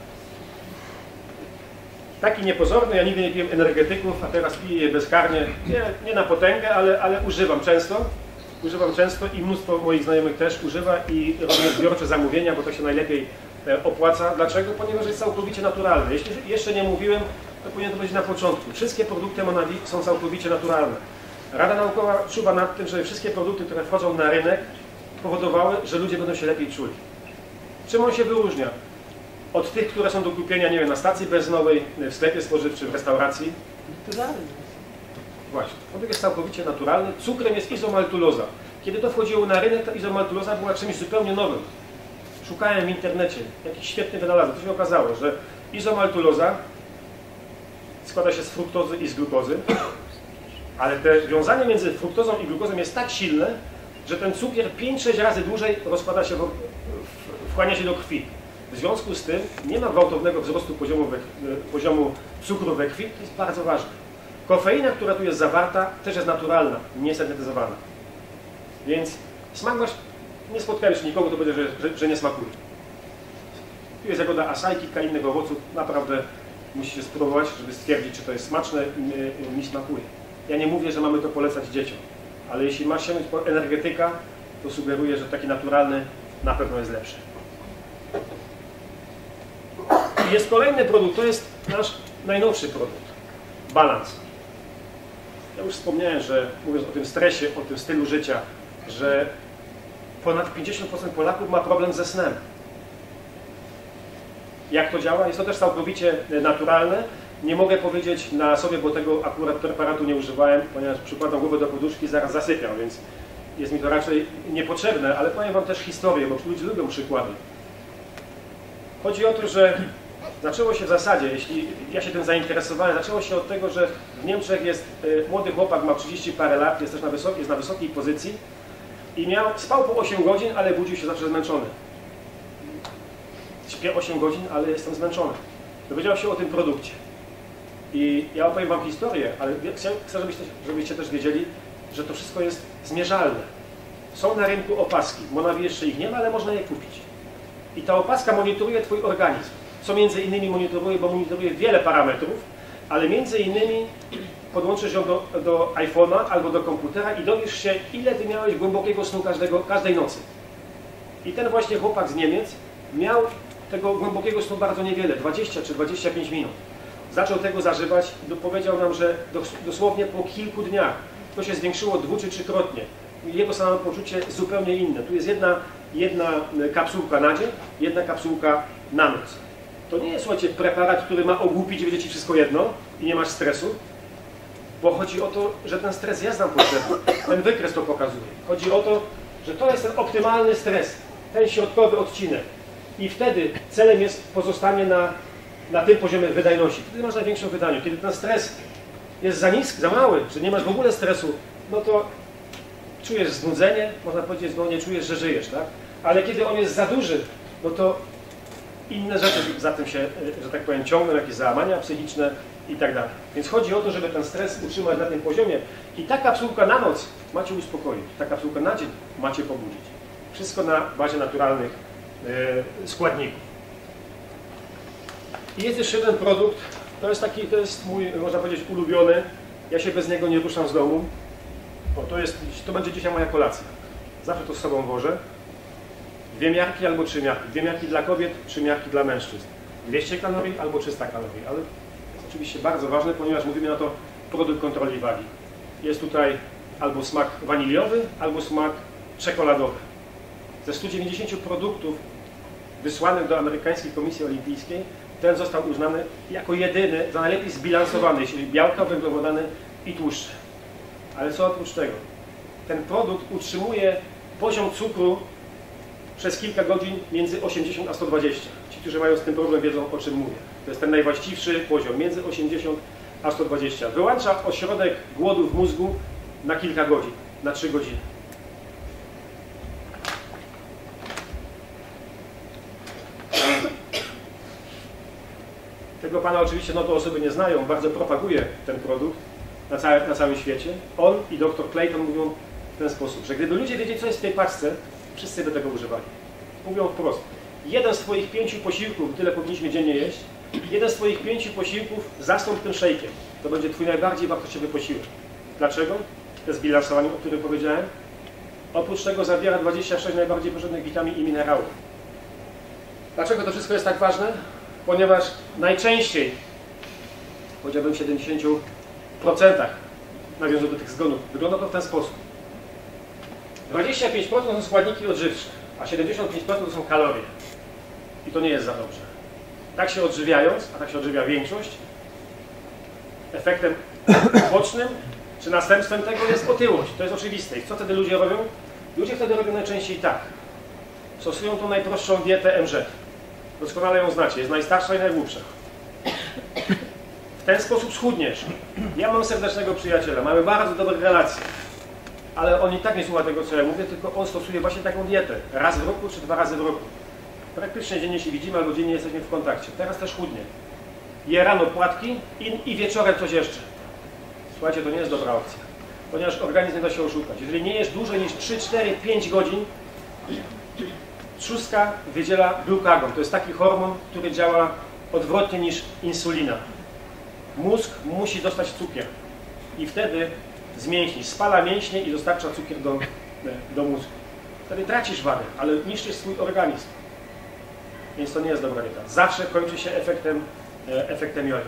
taki niepozorny, ja nigdy nie piłem energetyków, a teraz piję je bezkarnie, nie, nie na potęgę, ale, ale używam często. Używam często i mnóstwo moich znajomych też używa i robię zbiorcze zamówienia, bo to się najlepiej opłaca. Dlaczego? Ponieważ jest całkowicie naturalne. Jeśli jeszcze nie mówiłem, to powinien to być na początku. Wszystkie produkty Monavi są całkowicie naturalne. Rada Naukowa czuwa nad tym, żeby wszystkie produkty, które wchodzą na rynek, powodowały, że ludzie będą się lepiej czuli. Czym on się wyróżnia? Od tych, które są do kupienia, nie wiem, na stacji benzynowej, w sklepie spożywczym, w restauracji. Naturalny. Właśnie. Produkt jest całkowicie naturalny. Cukrem jest izomaltuloza. Kiedy to wchodziło na rynek, ta izomaltuloza była czymś zupełnie nowym. Szukałem w internecie jakiś świetny wynalazek. To się okazało, że izomaltuloza składa się z fruktozy i z glukozy, ale te wiązanie między fruktozą i glukozą jest tak silne, że ten cukier pięć sześć razy dłużej rozkłada się, w, wchłania się do krwi. W związku z tym nie ma gwałtownego wzrostu poziomu, we, poziomu cukru we krwi, to jest bardzo ważne. Kofeina, która tu jest zawarta, też jest naturalna, nie syntetyzowana. Więc smak masz, nie spotkałeś nikogo, to będzie, że, że, że nie smakuje. Tu jest jagoda acai, kilka innych owoców, naprawdę musicie spróbować, żeby stwierdzić, czy to jest smaczne i mi, mi smakuje. Ja nie mówię, że mamy to polecać dzieciom, ale jeśli ma sięgnąć po energetyka, to sugeruję, że taki naturalny na pewno jest lepszy. I jest kolejny produkt, to jest nasz najnowszy produkt. Balans. Ja już wspomniałem, że mówiąc o tym stresie, o tym stylu życia, że ponad pięćdziesiąt procent Polaków ma problem ze snem. Jak to działa? Jest to też całkowicie naturalne. Nie mogę powiedzieć na sobie, bo tego akurat preparatu nie używałem, ponieważ przykładam głowę do poduszki, zaraz zasypiam, więc jest mi to raczej niepotrzebne, ale powiem wam też historię, bo ludzie lubią przykłady. Chodzi o to, że zaczęło się w zasadzie, jeśli ja się tym zainteresowałem, zaczęło się od tego, że w Niemczech jest młody chłopak, ma trzydzieści parę lat, jest też na, wysokiej, jest na wysokiej pozycji i miał, spał po osiem godzin, ale budził się zawsze zmęczony. Śpię osiem godzin, ale jestem zmęczony. Dowiedział się o tym produkcie. I ja opowiem wam historię, ale chcę, żebyście, żebyście też wiedzieli, że to wszystko jest zmierzalne. Są na rynku opaski, w Monawi jeszcze ich nie ma, ale można je kupić. I ta opaska monitoruje twój organizm. Co między innymi monitoruje, bo monitoruje wiele parametrów, ale między innymi podłączysz ją do, do iPhone'a albo do komputera i dowiesz się, ile ty miałeś głębokiego snu każdego, każdej nocy. I ten właśnie chłopak z Niemiec miał tego głębokiego snu bardzo niewiele, dwadzieścia czy dwadzieścia pięć minut. Zaczął tego zażywać i powiedział nam, że dosłownie po kilku dniach to się zwiększyło dwu czy trzykrotnie. Jego samopoczucie zupełnie inne. Tu jest jedna, jedna kapsułka na dzień, jedna kapsułka na noc. To nie jest, słuchajcie, preparat, który ma ogłupić i będzie ci wszystko jedno i nie masz stresu, bo chodzi o to, że ten stres jest nam potrzebny. Ten wykres to pokazuje. Chodzi o to, że to jest ten optymalny stres, ten środkowy odcinek. I wtedy celem jest pozostanie na, na tym poziomie wydajności. Wtedy masz największą wydajność. Kiedy ten stres jest za niski, za mały, że nie masz w ogóle stresu, no to czujesz znudzenie, można powiedzieć, no nie czujesz, że żyjesz, tak? Ale kiedy on jest za duży, no to inne rzeczy za tym się, że tak powiem, ciągną, jakieś załamania psychiczne i tak dalej. Więc chodzi o to, żeby ten stres utrzymać na tym poziomie i ta kapsułka na noc macie uspokoić, ta kapsułka na dzień macie pobudzić. Wszystko na bazie naturalnych yy, składników. I jest jeszcze jeden produkt, to jest taki, to jest mój, można powiedzieć, ulubiony. Ja się bez niego nie ruszam z domu. O, to, jest, to będzie dzisiaj moja kolacja. Zawsze to z sobą wożę. Dwie miarki albo trzy miarki. Dwie miarki dla kobiet, trzy miarki dla mężczyzn. dwieście kalorii albo trzysta kalorii. Ale jest oczywiście bardzo ważne, ponieważ mówimy na to produkt kontroli wagi. Jest tutaj albo smak waniliowy, albo smak czekoladowy. Ze stu dziewięćdziesięciu produktów wysłanych do amerykańskiej Komisji Olimpijskiej, ten został uznany jako jedyny za najlepiej zbilansowany, jeśli białka, węglowodany i tłuszcze. Ale co oprócz tego? Ten produkt utrzymuje poziom cukru przez kilka godzin między osiemdziesiąt a sto dwadzieścia. Ci, którzy mają z tym problem, wiedzą, o czym mówię. To jest ten najwłaściwszy poziom, między osiemdziesiąt a sto dwadzieścia. Wyłącza ośrodek głodu w mózgu na kilka godzin, na trzy godziny. Tego pana oczywiście no to osoby nie znają, bardzo propaguje ten produkt na, całe, na całym świecie. On i doktor Clayton mówią w ten sposób, że gdyby ludzie wiedzieli, co jest w tej paczce, wszyscy by tego używali. Mówią wprost. Jeden z twoich pięciu posiłków, tyle powinniśmy dziennie jeść, jeden z twoich pięciu posiłków zastąp tym szejkiem. To będzie twój najbardziej wartościowy posiłek. Dlaczego? To jest zbilansowanie, o którym powiedziałem. Oprócz tego zawiera dwadzieścia sześć najbardziej potrzebnych witamin i minerałów. Dlaczego to wszystko jest tak ważne? Ponieważ najczęściej, powiedziałbym w siedemdziesięciu procentach, nawiązując do tych zgonów, wygląda to w ten sposób. dwadzieścia pięć procent to są składniki odżywcze, a siedemdziesiąt pięć procent to są kalorie. I to nie jest za dobrze. Tak się odżywiając, a tak się odżywia większość, efektem bocznym czy następstwem tego jest otyłość. To jest oczywiste. I co wtedy ludzie robią? Ludzie wtedy robią najczęściej tak. Stosują tą najprostszą dietę M Z. Doskonale ją znacie. Jest najstarsza i najgłupsza. W ten sposób schudniesz. Ja mam serdecznego przyjaciela. Mamy bardzo dobre relacje. Ale on i tak nie słucha tego, co ja mówię, tylko on stosuje właśnie taką dietę. Raz w roku czy dwa razy w roku. Praktycznie dziennie się widzimy albo dziennie jesteśmy w kontakcie. Teraz też chudnie. Je rano płatki i, i wieczorem coś jeszcze. Słuchajcie, to nie jest dobra opcja. Ponieważ organizm nie da się oszukać. Jeżeli nie jesz dłużej niż trzy, cztery, pięć godzin, trzustka wydziela glukagon. To jest taki hormon, który działa odwrotnie niż insulina. Mózg musi dostać cukier. I wtedy zmięśni, spala mięśnie i dostarcza cukier do, do mózgu. Wtedy tracisz wagę, ale niszczysz swój organizm. Więc to nie jest dobra dieta. Zawsze kończy się efektem, efektem jojo.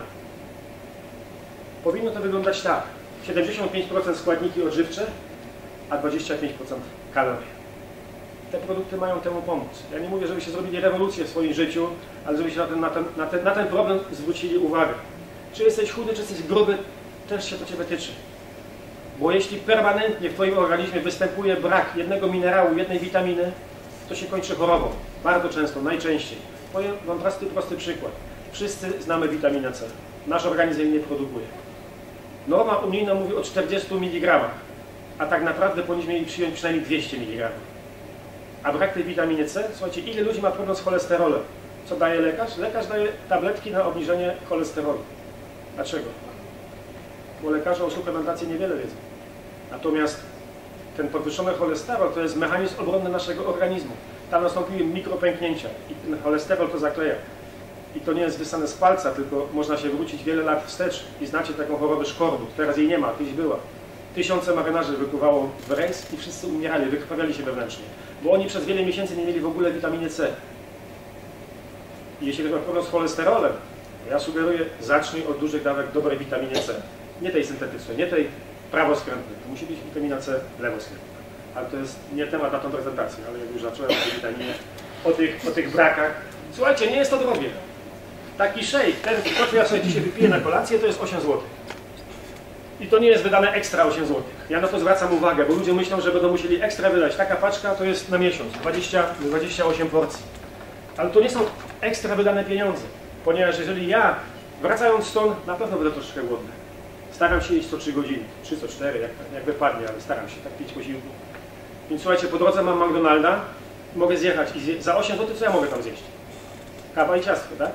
Powinno to wyglądać tak. siedemdziesiąt pięć procent składniki odżywcze, a dwadzieścia pięć procent kalorie. Te produkty mają temu pomóc. Ja nie mówię, żebyście zrobili rewolucję w swoim życiu, ale żebyście na ten, na ten, na ten, na ten problem zwrócili uwagę. Czy jesteś chudy, czy jesteś gruby, też się to Ciebie tyczy. Bo jeśli permanentnie w Twoim organizmie występuje brak jednego minerału, jednej witaminy, to się kończy chorobą. Bardzo często, najczęściej. Powiem Wam prosty, prosty przykład. Wszyscy znamy witaminę C. Nasz organizm jej nie produkuje. Norma unijna mówi o czterdziestu miligramach, a tak naprawdę powinniśmy jej przyjąć przynajmniej dwieście miligramów. A brak tej witaminy C, słuchajcie, ile ludzi ma problem z cholesterolem? Co daje lekarz? Lekarz daje tabletki na obniżenie cholesterolu. Dlaczego? Bo lekarze o suplementacji niewiele wiedzą. Natomiast ten podwyższony cholesterol to jest mechanizm obronny naszego organizmu. Tam nastąpiły mikropęknięcia i ten cholesterol to zakleja. I to nie jest wysane z palca, tylko można się wrócić wiele lat wstecz i znacie taką chorobę szkorbut. Teraz jej nie ma, kiedyś była. Tysiące marynarzy wypływało w rejs i wszyscy umierali, wykrwawiali się wewnętrznie. Bo oni przez wiele miesięcy nie mieli w ogóle witaminy C. I jeśli ktoś ma problem z cholesterolem, to ja sugeruję, zacznij od dużych dawek dobrej witaminy C. Nie tej syntetycznej, nie tej prawoskrętnej. To musi być witamina C lewoskrętna. Ale to jest nie temat na tą prezentację, ale jak już zacząłem o tej witaminie, o tych, o tych brakach. Słuchajcie, nie jest to drogie. Taki shake, ten, to co ja sobie dzisiaj wypiję na kolację, to jest osiem złotych. I to nie jest wydane ekstra osiem złotych. Ja na to zwracam uwagę, bo ludzie myślą, że będą musieli ekstra wydać. Taka paczka to jest na miesiąc, dwadzieścia, dwadzieścia osiem porcji. Ale to nie są ekstra wydane pieniądze, ponieważ jeżeli ja, wracając stąd, na pewno będę troszeczkę głodny. Staram się jeść co trzy godziny, trzy co cztery, jak, jak wypadnie, ale staram się tak pić posiłku. Więc słuchajcie, po drodze mam McDonalda, mogę zjechać i zje za osiem złotych co ja mogę tam zjeść? Kawa i ciastko, tak?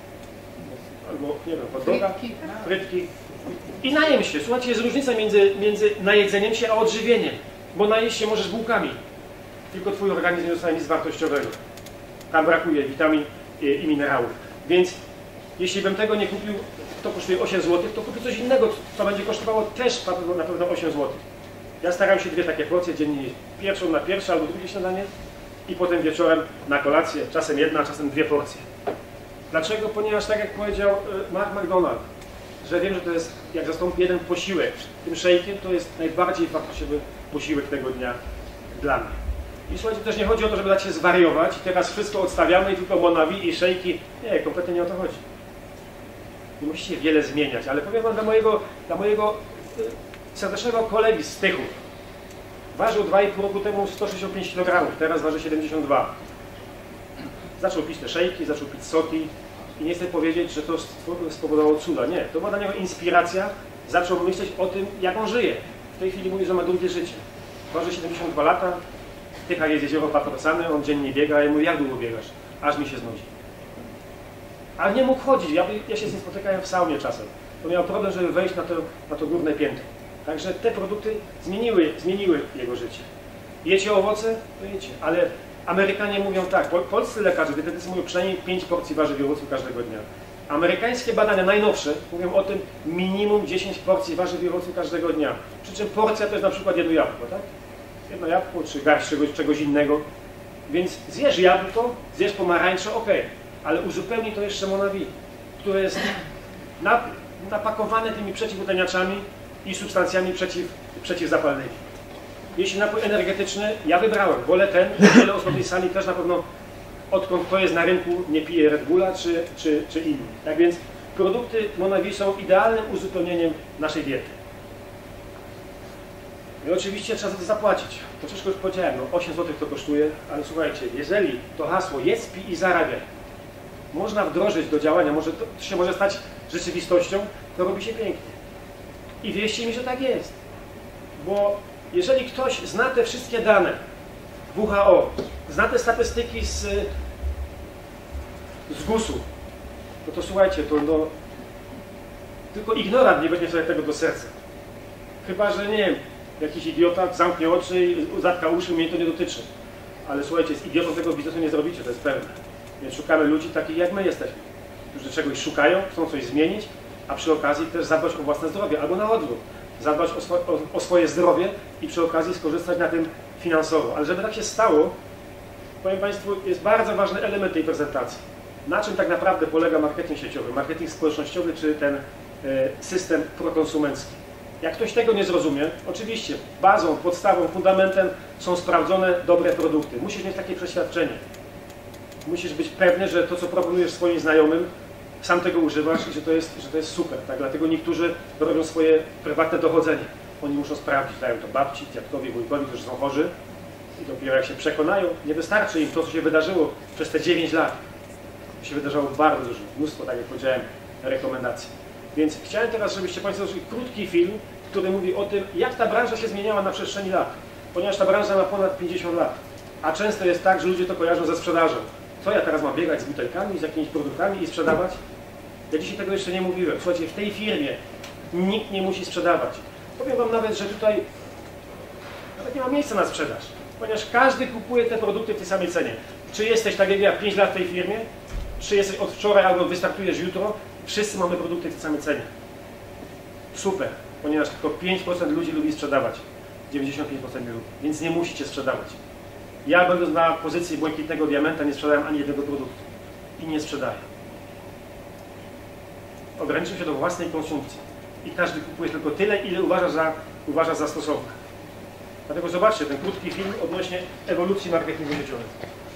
Albo, nie wiem, hot doga, frytki. I najem się. Słuchajcie, jest różnica między, między najedzeniem się a odżywieniem. Bo najeść się możesz bułkami. Tylko Twój organizm nie dostaje nic wartościowego. Tam brakuje witamin i, i minerałów. Więc jeśli bym tego nie kupił, to kosztuje osiem złotych, to kupię coś innego, co będzie kosztowało też na pewno osiem złotych. Ja staram się dwie takie porcje dziennie jeść. Pierwszą na pierwsze albo drugie śniadanie i potem wieczorem na kolację. Czasem jedna, czasem dwie porcje. Dlaczego? Ponieważ tak jak powiedział Mark McDonald, że wiem, że to jest, jak zastąpi jeden posiłek tym szejkiem, to jest najbardziej wartościowy posiłek tego dnia dla mnie. I słuchajcie, też nie chodzi o to, żeby dać się zwariować i teraz wszystko odstawiamy i tylko Monawi i szejki. Nie, kompletnie nie o to chodzi. Nie musicie wiele zmieniać, ale powiem wam dla mojego, dla mojego serdecznego kolegi z Tychów. Ważył dwa i pół roku temu sto sześćdziesiąt pięć kilogramów, teraz waży siedemdziesiąt dwa. Zaczął pić te szejki, zaczął pić soki. I nie chcę powiedzieć, że to spowodowało cuda. Nie, to była dla niego inspiracja. Zaczął myśleć o tym, jak on żyje. W tej chwili mówi, że ma długie życie. Waży siedemdziesiąt dwa lata, Tycha jest jezioro patrocany, on dziennie biega, a ja mówię, jak długo biegasz? Aż mi się znudzi. Ale nie mógł chodzić. Ja, ja się z nim spotykałem w saunie czasem. To miał problem, żeby wejść na to, na to górne piętro. Także te produkty zmieniły, zmieniły jego życie. Jecie owoce? To jecie. Ale Amerykanie mówią tak, polscy lekarze, dietetycy mówią przynajmniej pięć porcji warzyw i owoców każdego dnia. Amerykańskie badania najnowsze mówią o tym minimum dziesięć porcji warzyw i owoców każdego dnia. Przy czym porcja to jest na przykład jedno jabłko, tak? Jedno jabłko czy garść czegoś, czegoś innego. Więc zjesz jabłko, zjesz pomarańcze, ok, ale uzupełnij to jeszcze Monavi, które jest napakowane tymi przeciwutleniaczami i substancjami przeciw, przeciwzapalnymi. Jeśli napój energetyczny, ja wybrałem, wolę ten, wiele osób na tej sali też na pewno, odkąd to jest na rynku, nie pije Red Bulla czy, czy, czy inny. Tak więc produkty Monavi są idealnym uzupełnieniem naszej diety. I oczywiście trzeba za to zapłacić. To wszystko już powiedziałem, no osiem złotych to kosztuje, ale słuchajcie, jeżeli to hasło jedz, pij i zarabiaj można wdrożyć do działania, może to się może stać rzeczywistością, to robi się pięknie. I wierzcie mi, że tak jest. Bo jeżeli ktoś zna te wszystkie dane W H O, zna te statystyki z, z gusu, no to słuchajcie, to no, tylko ignorant nie weźmie sobie tego do serca. Chyba że nie wiem, jakiś idiota zamknie oczy i zatka uszy, mnie to nie dotyczy. Ale słuchajcie, z idiotą tego biznesu nie zrobicie, to jest pewne. Więc szukamy ludzi takich jak my jesteśmy, którzy czegoś szukają, chcą coś zmienić, a przy okazji też zadbać o własne zdrowie, albo na odwrót. Zadbać o, swo o, o swoje zdrowie i przy okazji skorzystać na tym finansowo. Ale żeby tak się stało, powiem Państwu, jest bardzo ważny element tej prezentacji. Na czym tak naprawdę polega marketing sieciowy, marketing społecznościowy, czy ten e, system prokonsumencki. Jak ktoś tego nie zrozumie, oczywiście bazą, podstawą, fundamentem są sprawdzone, dobre produkty. Musisz mieć takie przeświadczenie. Musisz być pewny, że to, co proponujesz swoim znajomym, sam tego używasz i że to jest, że to jest super. Tak? Dlatego niektórzy robią swoje prywatne dochodzenie. Oni muszą sprawdzić, dają to babci, dziadkowi, wujkowi, którzy są chorzy i dopiero jak się przekonają, nie wystarczy im to, co się wydarzyło przez te dziewięć lat. To się wydarzało bardzo dużo, mnóstwo, tak jak powiedziałem, rekomendacji. Więc chciałem teraz, żebyście Państwo zobaczyli krótki film, który mówi o tym, jak ta branża się zmieniała na przestrzeni lat. Ponieważ ta branża ma ponad pięćdziesiąt lat. A często jest tak, że ludzie to kojarzą ze sprzedażą. Co ja teraz mam biegać z butelkami, z jakimiś produktami i sprzedawać? Ja dzisiaj tego jeszcze nie mówiłem. Słuchajcie, w tej firmie nikt nie musi sprzedawać. Powiem Wam nawet, że tutaj nawet nie ma miejsca na sprzedaż. Ponieważ każdy kupuje te produkty w tej samej cenie. Czy jesteś tak jak ja pięć lat w tej firmie, czy jesteś od wczoraj albo wystartujesz jutro, wszyscy mamy produkty w tej samej cenie. Super, ponieważ tylko pięć procent ludzi lubi sprzedawać. dziewięćdziesiąt pięć procent nie lubi, więc nie musicie sprzedawać. Ja będąc na pozycji błękitnego diamenta nie sprzedałem ani jednego produktu. I nie sprzedaję. Ograniczam się do własnej konsumpcji. I każdy kupuje tylko tyle, ile uważa za, uważa za stosowne. Dlatego zobaczcie ten krótki film odnośnie ewolucji marketingu sieciowego.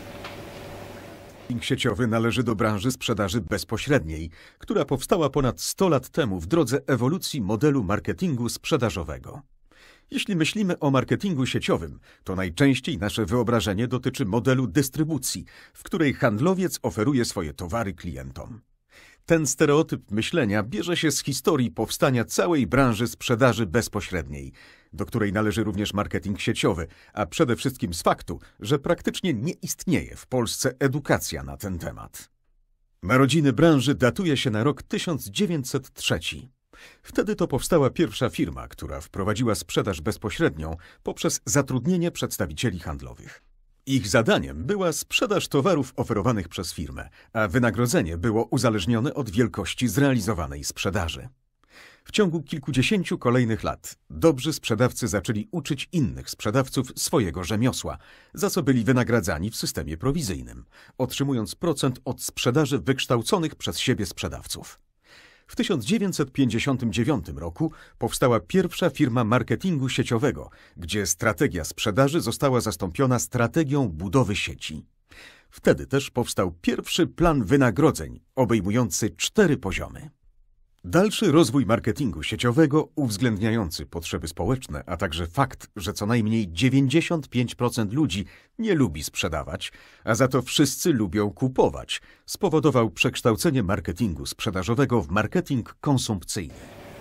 Marketing sieciowy należy do branży sprzedaży bezpośredniej, która powstała ponad sto lat temu w drodze ewolucji modelu marketingu sprzedażowego. Jeśli myślimy o marketingu sieciowym, to najczęściej nasze wyobrażenie dotyczy modelu dystrybucji, w której handlowiec oferuje swoje towary klientom. Ten stereotyp myślenia bierze się z historii powstania całej branży sprzedaży bezpośredniej, do której należy również marketing sieciowy, a przede wszystkim z faktu, że praktycznie nie istnieje w Polsce edukacja na ten temat. Narodziny branży datuje się na rok tysiąc dziewięćset trzeci. Wtedy to powstała pierwsza firma, która wprowadziła sprzedaż bezpośrednią poprzez zatrudnienie przedstawicieli handlowych. Ich zadaniem była sprzedaż towarów oferowanych przez firmę, a wynagrodzenie było uzależnione od wielkości zrealizowanej sprzedaży. W ciągu kilkudziesięciu kolejnych lat dobrzy sprzedawcy zaczęli uczyć innych sprzedawców swojego rzemiosła, za co byli wynagradzani w systemie prowizyjnym, otrzymując procent od sprzedaży wykształconych przez siebie sprzedawców. W tysiąc dziewięćset pięćdziesiątym dziewiątym roku powstała pierwsza firma marketingu sieciowego, gdzie strategia sprzedaży została zastąpiona strategią budowy sieci. Wtedy też powstał pierwszy plan wynagrodzeń, obejmujący cztery poziomy. Dalszy rozwój marketingu sieciowego, uwzględniający potrzeby społeczne, a także fakt, że co najmniej dziewięćdziesiąt pięć procent ludzi nie lubi sprzedawać, a za to wszyscy lubią kupować, spowodował przekształcenie marketingu sprzedażowego w marketing konsumpcyjny.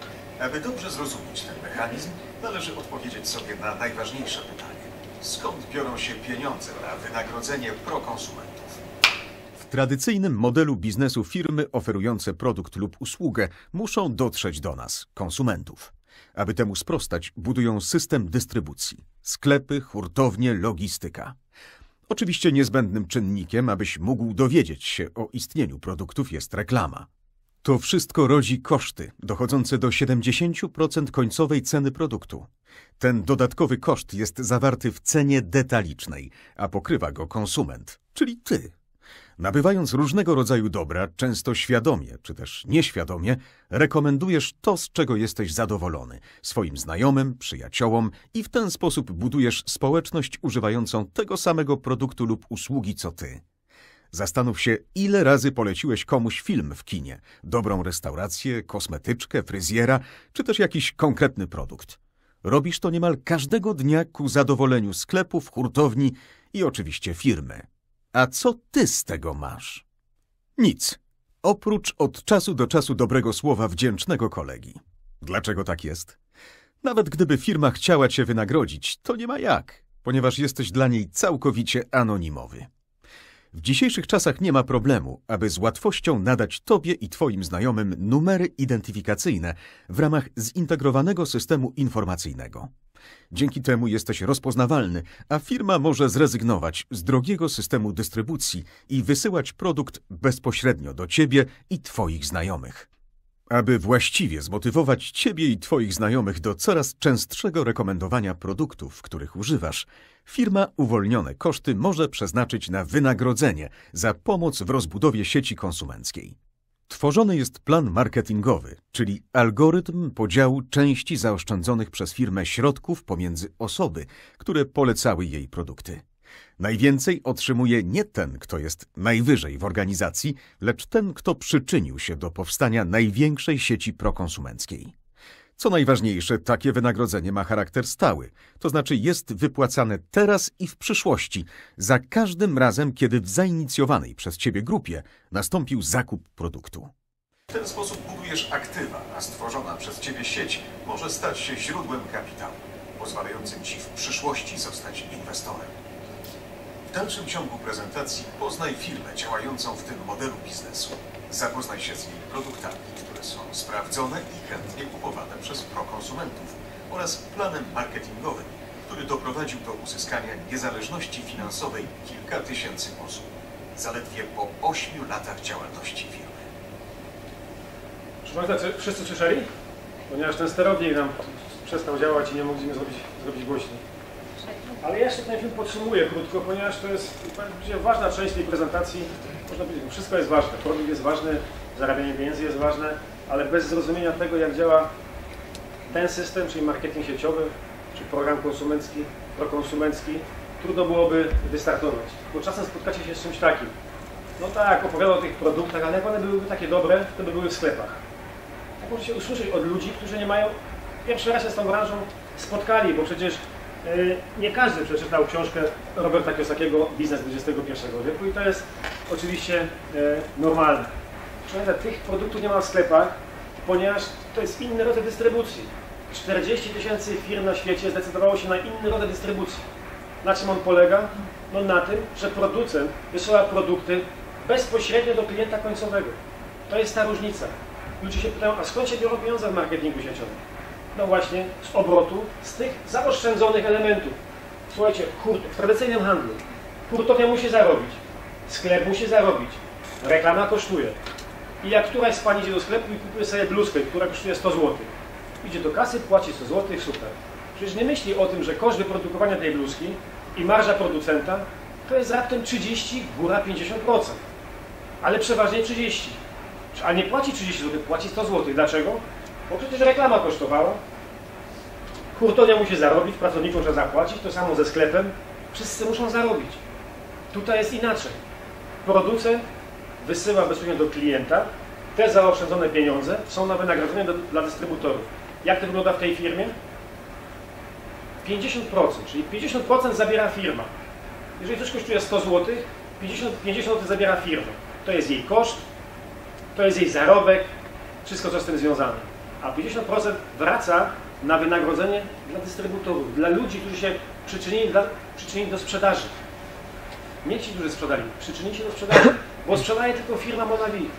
Aby dobrze zrozumieć ten mechanizm, należy odpowiedzieć sobie na najważniejsze pytanie. Skąd biorą się pieniądze na wynagrodzenie prokonsumentów? W tradycyjnym modelu biznesu firmy oferujące produkt lub usługę muszą dotrzeć do nas, konsumentów. Aby temu sprostać, budują system dystrybucji, sklepy, hurtownie, logistyka. Oczywiście niezbędnym czynnikiem, abyś mógł dowiedzieć się o istnieniu produktów, jest reklama. To wszystko rodzi koszty, dochodzące do siedemdziesięciu procent końcowej ceny produktu. Ten dodatkowy koszt jest zawarty w cenie detalicznej, a pokrywa go konsument, czyli ty. Nabywając różnego rodzaju dobra, często świadomie czy też nieświadomie, rekomendujesz to, z czego jesteś zadowolony, swoim znajomym, przyjaciołom i w ten sposób budujesz społeczność używającą tego samego produktu lub usługi co ty. Zastanów się, ile razy poleciłeś komuś film w kinie, dobrą restaurację, kosmetyczkę, fryzjera, czy też jakiś konkretny produkt. Robisz to niemal każdego dnia ku zadowoleniu sklepów, hurtowni i oczywiście firmy. A co ty z tego masz? Nic. Oprócz od czasu do czasu dobrego słowa wdzięcznego kolegi. Dlaczego tak jest? Nawet gdyby firma chciała cię wynagrodzić, to nie ma jak, ponieważ jesteś dla niej całkowicie anonimowy. W dzisiejszych czasach nie ma problemu, aby z łatwością nadać tobie i twoim znajomym numery identyfikacyjne w ramach zintegrowanego systemu informacyjnego. Dzięki temu jesteś rozpoznawalny, a firma może zrezygnować z drogiego systemu dystrybucji i wysyłać produkt bezpośrednio do ciebie i twoich znajomych. Aby właściwie zmotywować ciebie i twoich znajomych do coraz częstszego rekomendowania produktów, których używasz, firma uwolnione koszty może przeznaczyć na wynagrodzenie za pomoc w rozbudowie sieci konsumenckiej. Tworzony jest plan marketingowy, czyli algorytm podziału części zaoszczędzonych przez firmę środków pomiędzy osoby, które polecały jej produkty. Najwięcej otrzymuje nie ten, kto jest najwyżej w organizacji, lecz ten, kto przyczynił się do powstania największej sieci prokonsumenckiej. Co najważniejsze, takie wynagrodzenie ma charakter stały, to znaczy jest wypłacane teraz i w przyszłości, za każdym razem, kiedy w zainicjowanej przez ciebie grupie nastąpił zakup produktu. W ten sposób budujesz aktywa, a stworzona przez ciebie sieć może stać się źródłem kapitału, pozwalającym ci w przyszłości zostać inwestorem. W dalszym ciągu prezentacji poznaj firmę działającą w tym modelu biznesu. Zapoznaj się z jej produktami, które są sprawdzone i chętnie kupowane przez prokonsumentów oraz planem marketingowym, który doprowadził do uzyskania niezależności finansowej kilka tysięcy osób, zaledwie po ośmiu latach działalności firmy. Proszę Państwa, czy wszyscy słyszeli? Ponieważ ten sterownik nam przestał działać i nie mogliśmy zrobić, zrobić głośniej. Ale jeszcze ten film podsumuję krótko, ponieważ to jest ważna część tej prezentacji. Można powiedzieć, że wszystko jest ważne. Produkt jest ważny, zarabianie pieniędzy jest ważne, ale bez zrozumienia tego, jak działa ten system, czyli marketing sieciowy, czy program konsumencki, prokonsumencki, trudno byłoby wystartować. Bo czasem spotkacie się z czymś takim. No tak, opowiadał o tych produktach, ale jak one byłyby takie dobre, to by były w sklepach. Tak możecie usłyszeć od ludzi, którzy nie mają, pierwszy raz się z tą branżą spotkali, bo przecież nie każdy przeczytał książkę Roberta Kiyosakiego Biznes dwudziestego pierwszego wieku i to jest oczywiście normalne. Przynajmniej tych produktów nie ma w sklepach, ponieważ to jest inny rodzaj dystrybucji. czterdzieści tysięcy firm na świecie zdecydowało się na inny rodzaj dystrybucji. Na czym on polega? No na tym, że producent wysyła produkty bezpośrednio do klienta końcowego. To jest ta różnica. Ludzie się pytają, a skąd się biorą pieniądze w marketingu sieciowym? No właśnie z obrotu, z tych zaoszczędzonych elementów. Słuchajcie, hurt, w tradycyjnym handlu hurtownia musi zarobić, sklep musi zarobić, reklama kosztuje. I jak któraś z Pani idzie do sklepu i kupuje sobie bluzkę, która kosztuje sto złotych, idzie do kasy, płaci sto złotych, super. Przecież nie myśli o tym, że koszt wyprodukowania tej bluzki i marża producenta to jest raptem trzydzieści, góra pięćdziesiąt procent. Ale przeważnie trzydzieści. A nie płaci trzydzieści złotych, płaci sto złotych. Dlaczego? Bo przecież reklama kosztowała. Hurtownia musi zarobić, pracownikom trzeba zapłacić, to samo ze sklepem. Wszyscy muszą zarobić. Tutaj jest inaczej. Producent wysyła bezpośrednio do klienta, te zaoszczędzone pieniądze są na wynagrodzenie do, dla dystrybutorów. Jak to wygląda w tej firmie? pięćdziesiąt procent, czyli pięćdziesiąt procent zabiera firma. Jeżeli coś kosztuje sto złotych, pięćdziesiąt, pięćdziesiąt złotych zabiera firma. To jest jej koszt, to jest jej zarobek, wszystko co z tym związane. A pięćdziesiąt procent wraca na wynagrodzenie dla dystrybutorów, dla ludzi, którzy się przyczynili, dla, przyczynili do sprzedaży. Nie ci, którzy sprzedali, przyczynili się do sprzedaży, bo sprzedaje tylko firma Monavi.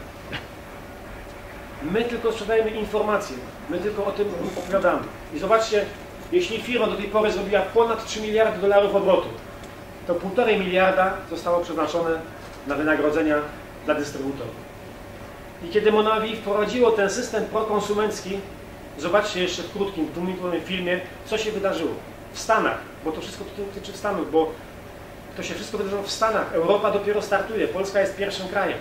My tylko sprzedajemy informacje, my tylko o tym opowiadamy. I zobaczcie, jeśli firma do tej pory zrobiła ponad trzy miliardy dolarów obrotu, to półtorej miliarda zostało przeznaczone na wynagrodzenia dla dystrybutorów. I kiedy Monavi wprowadziło ten system prokonsumencki, zobaczcie jeszcze w krótkim, dwuminutowym filmie, co się wydarzyło w Stanach, bo to wszystko dotyczy Stanów, bo to się wszystko wydarzyło w Stanach. Europa dopiero startuje, Polska jest pierwszym krajem.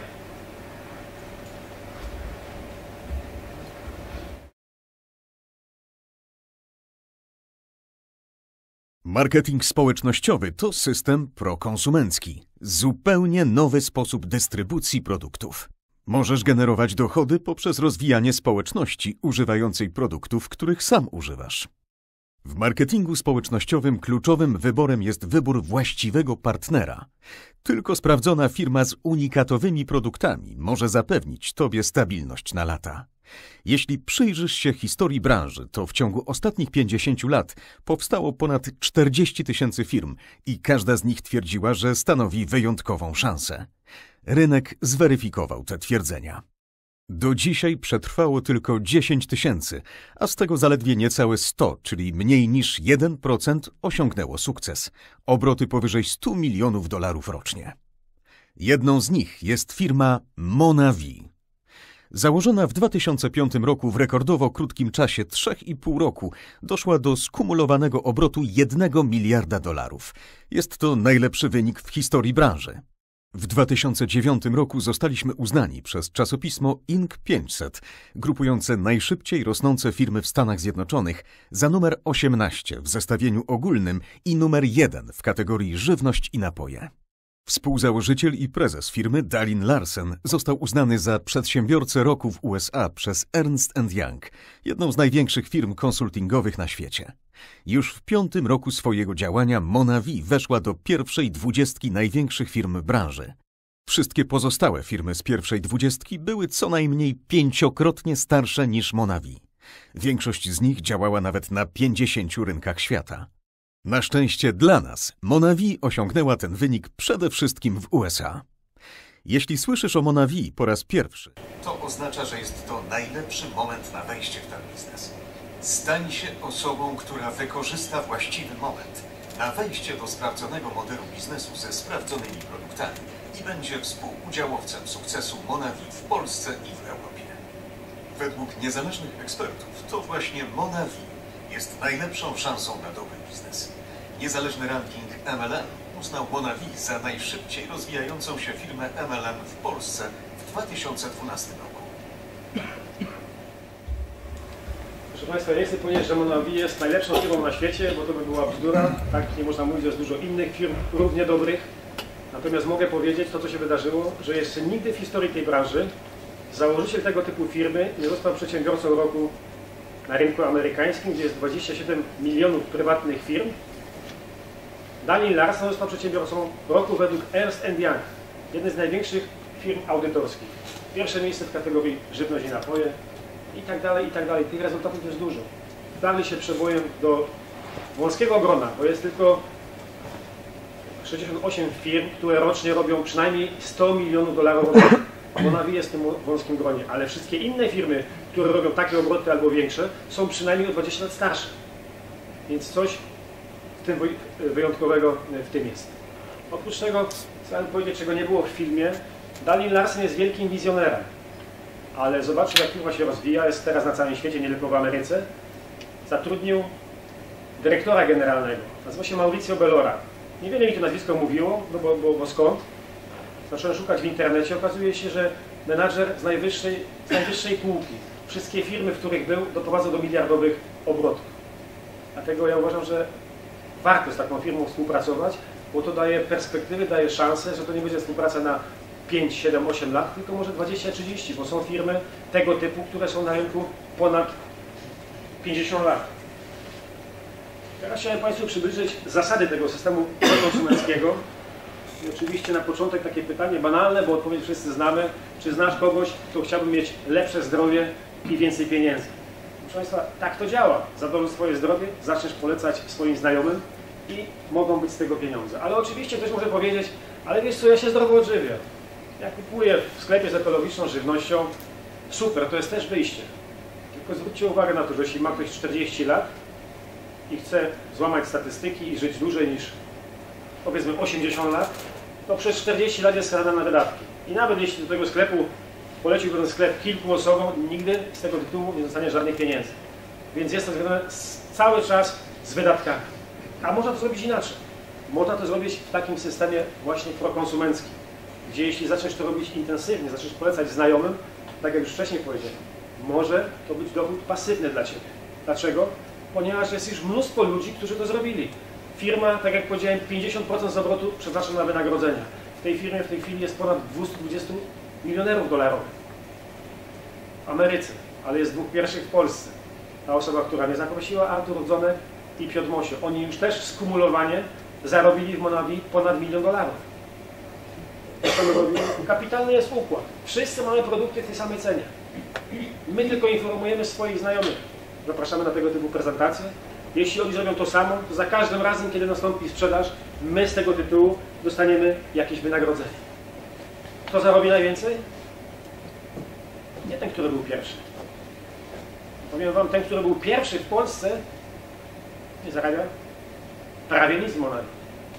Marketing społecznościowy to system prokonsumencki. Zupełnie nowy sposób dystrybucji produktów. Możesz generować dochody poprzez rozwijanie społeczności używającej produktów, których sam używasz. W marketingu społecznościowym kluczowym wyborem jest wybór właściwego partnera. Tylko sprawdzona firma z unikatowymi produktami może zapewnić Tobie stabilność na lata. Jeśli przyjrzysz się historii branży, to w ciągu ostatnich pięćdziesięciu lat powstało ponad czterdzieści tysięcy firm i każda z nich twierdziła, że stanowi wyjątkową szansę. Rynek zweryfikował te twierdzenia. Do dzisiaj przetrwało tylko dziesięć tysięcy, a z tego zaledwie niecałe sto, czyli mniej niż jeden procent osiągnęło sukces. Obroty powyżej stu milionów dolarów rocznie. Jedną z nich jest firma Monavi. Założona w dwa tysiące piątym roku w rekordowo krótkim czasie trzech i pół roku doszła do skumulowanego obrotu jednego miliarda dolarów. Jest to najlepszy wynik w historii branży. W dwa tysiące dziewiątym roku zostaliśmy uznani przez czasopismo Inc pięćset, grupujące najszybciej rosnące firmy w Stanach Zjednoczonych, za numer osiemnaście w zestawieniu ogólnym i numer jeden w kategorii żywność i napoje. Współzałożyciel i prezes firmy Dalin Larsen został uznany za przedsiębiorcę roku w U S A przez Ernst and Young, jedną z największych firm konsultingowych na świecie. Już w piątym roku swojego działania Monavi weszła do pierwszej dwudziestki największych firm branży. Wszystkie pozostałe firmy z pierwszej dwudziestki były co najmniej pięciokrotnie starsze niż Monavi. Większość z nich działała nawet na pięćdziesięciu rynkach świata. Na szczęście dla nas Monavi osiągnęła ten wynik przede wszystkim w U S A. Jeśli słyszysz o Monavi po raz pierwszy, To oznacza, że jest to najlepszy moment na wejście w ten biznes. Stań się osobą, która wykorzysta właściwy moment na wejście do sprawdzonego modelu biznesu ze sprawdzonymi produktami i będzie współudziałowcem sukcesu Monavi w Polsce i w Europie. Według niezależnych ekspertów to właśnie Monavi jest najlepszą szansą na dobry biznes. Niezależny ranking M L M uznał Monavi za najszybciej rozwijającą się firmę M L M w Polsce w dwa tysiące dwunastym roku. Proszę Państwa, ja nie chcę powiedzieć, że Monavi jest najlepszą firmą na świecie, bo to by była bzdura. Tak nie można mówić, że jest dużo innych firm równie dobrych. Natomiast mogę powiedzieć to, co się wydarzyło, że jeszcze nigdy w historii tej branży założyciel tego typu firmy nie został przedsiębiorcą roku na rynku amerykańskim, gdzie jest dwadzieścia siedem milionów prywatnych firm. Dalin Larsen został przedsiębiorcą roku według Ernst and Young, jednej z największych firm audytorskich. Pierwsze miejsce w kategorii żywność i napoje i tak dalej, i tak dalej. Tych rezultatów jest dużo. Dali się przebojem do wąskiego grona, bo jest tylko sześćdziesiąt osiem firm, które rocznie robią przynajmniej sto milionów dolarów obrotu. Monavi jest w tym wąskim gronie, ale wszystkie inne firmy, które robią takie obroty albo większe, są przynajmniej o dwadzieścia lat starsze. Więc coś w tym wyjątkowego w tym jest. Oprócz tego, chcę powiedzieć, czego nie było w filmie, Dalin Larsen jest wielkim wizjonerem, ale zobaczcie, jak firma się rozwija, jest teraz na całym świecie, nie tylko w Ameryce. Zatrudnił dyrektora generalnego, nazywa się Mauricio Bellora. Niewiele mi to nazwisko mówiło, no bo, bo, bo skąd? Zacząłem szukać w internecie, okazuje się, że menadżer z najwyższej, z najwyższej półki. Wszystkie firmy, w których był, doprowadzą do miliardowych obrotów. Dlatego ja uważam, że warto z taką firmą współpracować, bo to daje perspektywy, daje szansę, że to nie będzie współpraca na pięć, siedem, osiem lat, tylko może dwadzieścia, trzydzieści, bo są firmy tego typu, które są na rynku ponad pięćdziesiąt lat. Teraz chciałem Państwu przybliżyć zasady tego systemu konsumenckiego. I oczywiście na początek takie pytanie banalne, bo odpowiedź wszyscy znamy. Czy znasz kogoś, kto chciałby mieć lepsze zdrowie i więcej pieniędzy? Proszę Państwa, tak to działa. Zadbasz o swoje zdrowie, zaczniesz polecać swoim znajomym i mogą być z tego pieniądze. Ale oczywiście ktoś może powiedzieć, ale wiesz co, ja się zdrowo odżywiam. Ja kupuję w sklepie z ekologiczną żywnością. Super, to jest też wyjście. Tylko zwróćcie uwagę na to, że jeśli ma ktoś czterdzieści lat i chce złamać statystyki i żyć dłużej niż powiedzmy osiemdziesiąt lat, to przez czterdzieści lat jest skazana na wydatki. I nawet jeśli do tego sklepu poleciłby ten sklep kilku osobom, nigdy z tego tytułu nie dostanie żadnych pieniędzy. Więc jest to związane cały czas z wydatkami. A można to zrobić inaczej. Można to zrobić w takim systemie właśnie prokonsumenckim, gdzie jeśli zaczniesz to robić intensywnie, zaczniesz polecać znajomym, tak jak już wcześniej powiedziałem, może to być dochód pasywny dla Ciebie. Dlaczego? Ponieważ jest już mnóstwo ludzi, którzy to zrobili. Firma, tak jak powiedziałem, pięćdziesiąt procent z obrotu przeznacza na wynagrodzenia. W tej firmie w tej chwili jest ponad dwieście dwadzieścia milionerów dolarowych. W Ameryce, ale jest dwóch pierwszych w Polsce. Ta osoba, która mnie zaprosiła, Artur Rudzonek i Piotr Mosio. Oni już też skumulowanie zarobili w Monavi ponad milion dolarów. Kapitalny jest układ. Wszyscy mamy produkty w tej samej cenie. My tylko informujemy swoich znajomych. Zapraszamy na tego typu prezentacje. Jeśli oni zrobią to samo, to za każdym razem, kiedy nastąpi sprzedaż, my z tego tytułu dostaniemy jakieś wynagrodzenie. Kto zarobi najwięcej? Nie ten, który był pierwszy. Powiem Wam, ten, który był pierwszy w Polsce, nie zarabia prawie nic w Monavi.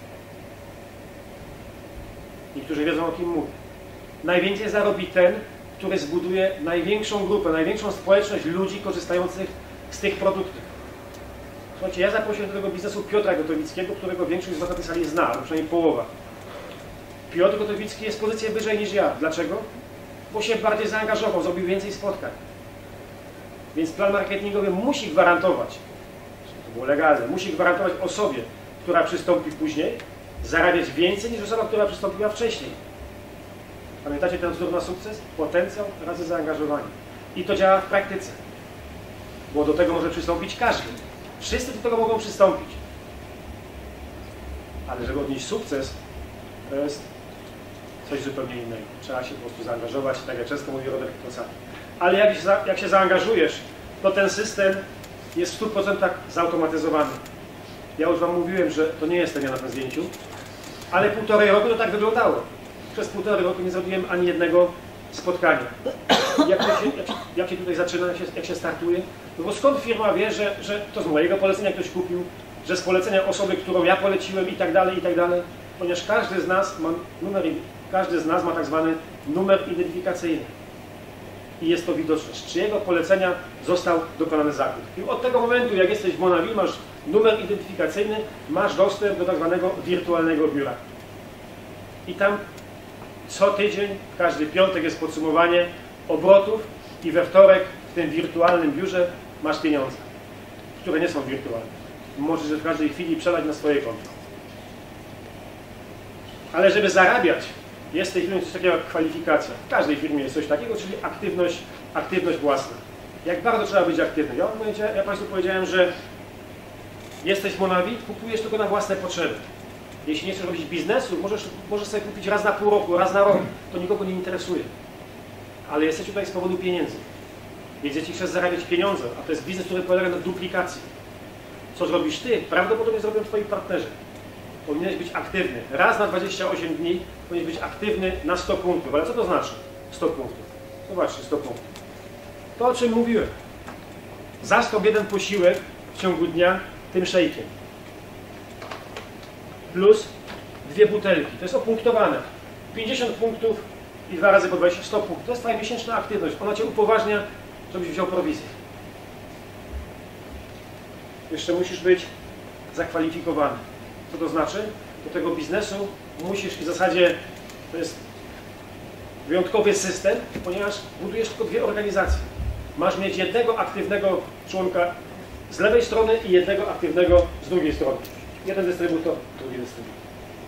Niektórzy wiedzą, o kim mówię. Najwięcej zarobi ten, który zbuduje największą grupę, największą społeczność ludzi korzystających z tych produktów. Słuchajcie, ja zaprosiłem do tego biznesu Piotra Gotowickiego, którego większość z Was na tej sali zna, albo przynajmniej połowa. Piotr Gotowicki jest pozycję wyżej niż ja. Dlaczego? Bo się bardziej zaangażował, zrobił więcej spotkań. Więc plan marketingowy musi gwarantować, żeby to było legalne, musi gwarantować osobie, która przystąpi później, zarabiać więcej niż osoba, która przystąpiła wcześniej. Pamiętacie ten wzór na sukces? Potencjał razy zaangażowanie. I to działa w praktyce. Bo do tego może przystąpić każdy. Wszyscy do tego mogą przystąpić. Ale żeby odnieść sukces, to jest coś zupełnie innego. Trzeba się po prostu zaangażować, tak jak często mówi Robert Kiyosaki. Ale jak się, za, jak się zaangażujesz, to ten system jest w stu procentach zautomatyzowany. Ja już Wam mówiłem, że to nie jestem ja na tym zdjęciu, ale półtorej roku to tak wyglądało. Przez półtorej roku nie zrobiłem ani jednego spotkania. Jak, to się, jak, się, jak się tutaj zaczyna, jak się, jak się startuje? No bo skąd firma wie, że, że to z mojego polecenia ktoś kupił, że z polecenia osoby, którą ja poleciłem i tak dalej, i tak dalej. Ponieważ każdy z nas ma numer, każdy z nas ma tak zwany numer identyfikacyjny. I jest to widoczne, z czyjego polecenia został dokonany zakup. I od tego momentu, jak jesteś w Monavi, masz numer identyfikacyjny, masz dostęp do tak zwanego wirtualnego biura. I tam co tydzień, każdy piątek jest podsumowanie obrotów i we wtorek w tym wirtualnym biurze masz pieniądze, które nie są wirtualne. Możesz w każdej chwili przelać na swoje konto. Ale żeby zarabiać, jest w tej firmie coś takiego jak kwalifikacja. W każdej firmie jest coś takiego, czyli aktywność, aktywność własna. Jak bardzo trzeba być aktywny? Ja, ja Państwu powiedziałem, że jesteś w Monavi, kupujesz tylko na własne potrzeby. Jeśli nie chcesz robić biznesu, możesz, możesz sobie kupić raz na pół roku, raz na rok. To nikogo nie interesuje. Ale jesteś tutaj z powodu pieniędzy. Więc jeśli chcesz zarabiać pieniądze, a to jest biznes, który polega na duplikacji, co zrobisz Ty, prawdopodobnie zrobią Twoi partnerzy. Powinieneś być aktywny. Raz na dwadzieścia osiem dni powinieneś być aktywny na sto punktów. Ale co to znaczy? sto punktów. Zobaczcie, sto punktów. To, o czym mówiłem. Zastąp jeden posiłek w ciągu dnia tym szejkiem. Plus dwie butelki. To jest opunktowane. pięćdziesiąt punktów i dwa razy po dwadzieścia, sto punktów. To jest Twoja miesięczna aktywność. Ona Cię upoważnia, żebyś wziął prowizję. Jeszcze musisz być zakwalifikowany. Co to znaczy? Do tego biznesu musisz, i w zasadzie to jest wyjątkowy system, ponieważ budujesz tylko dwie organizacje. Masz mieć jednego aktywnego członka z lewej strony i jednego aktywnego z drugiej strony. Jeden dystrybutor, drugi dystrybutor.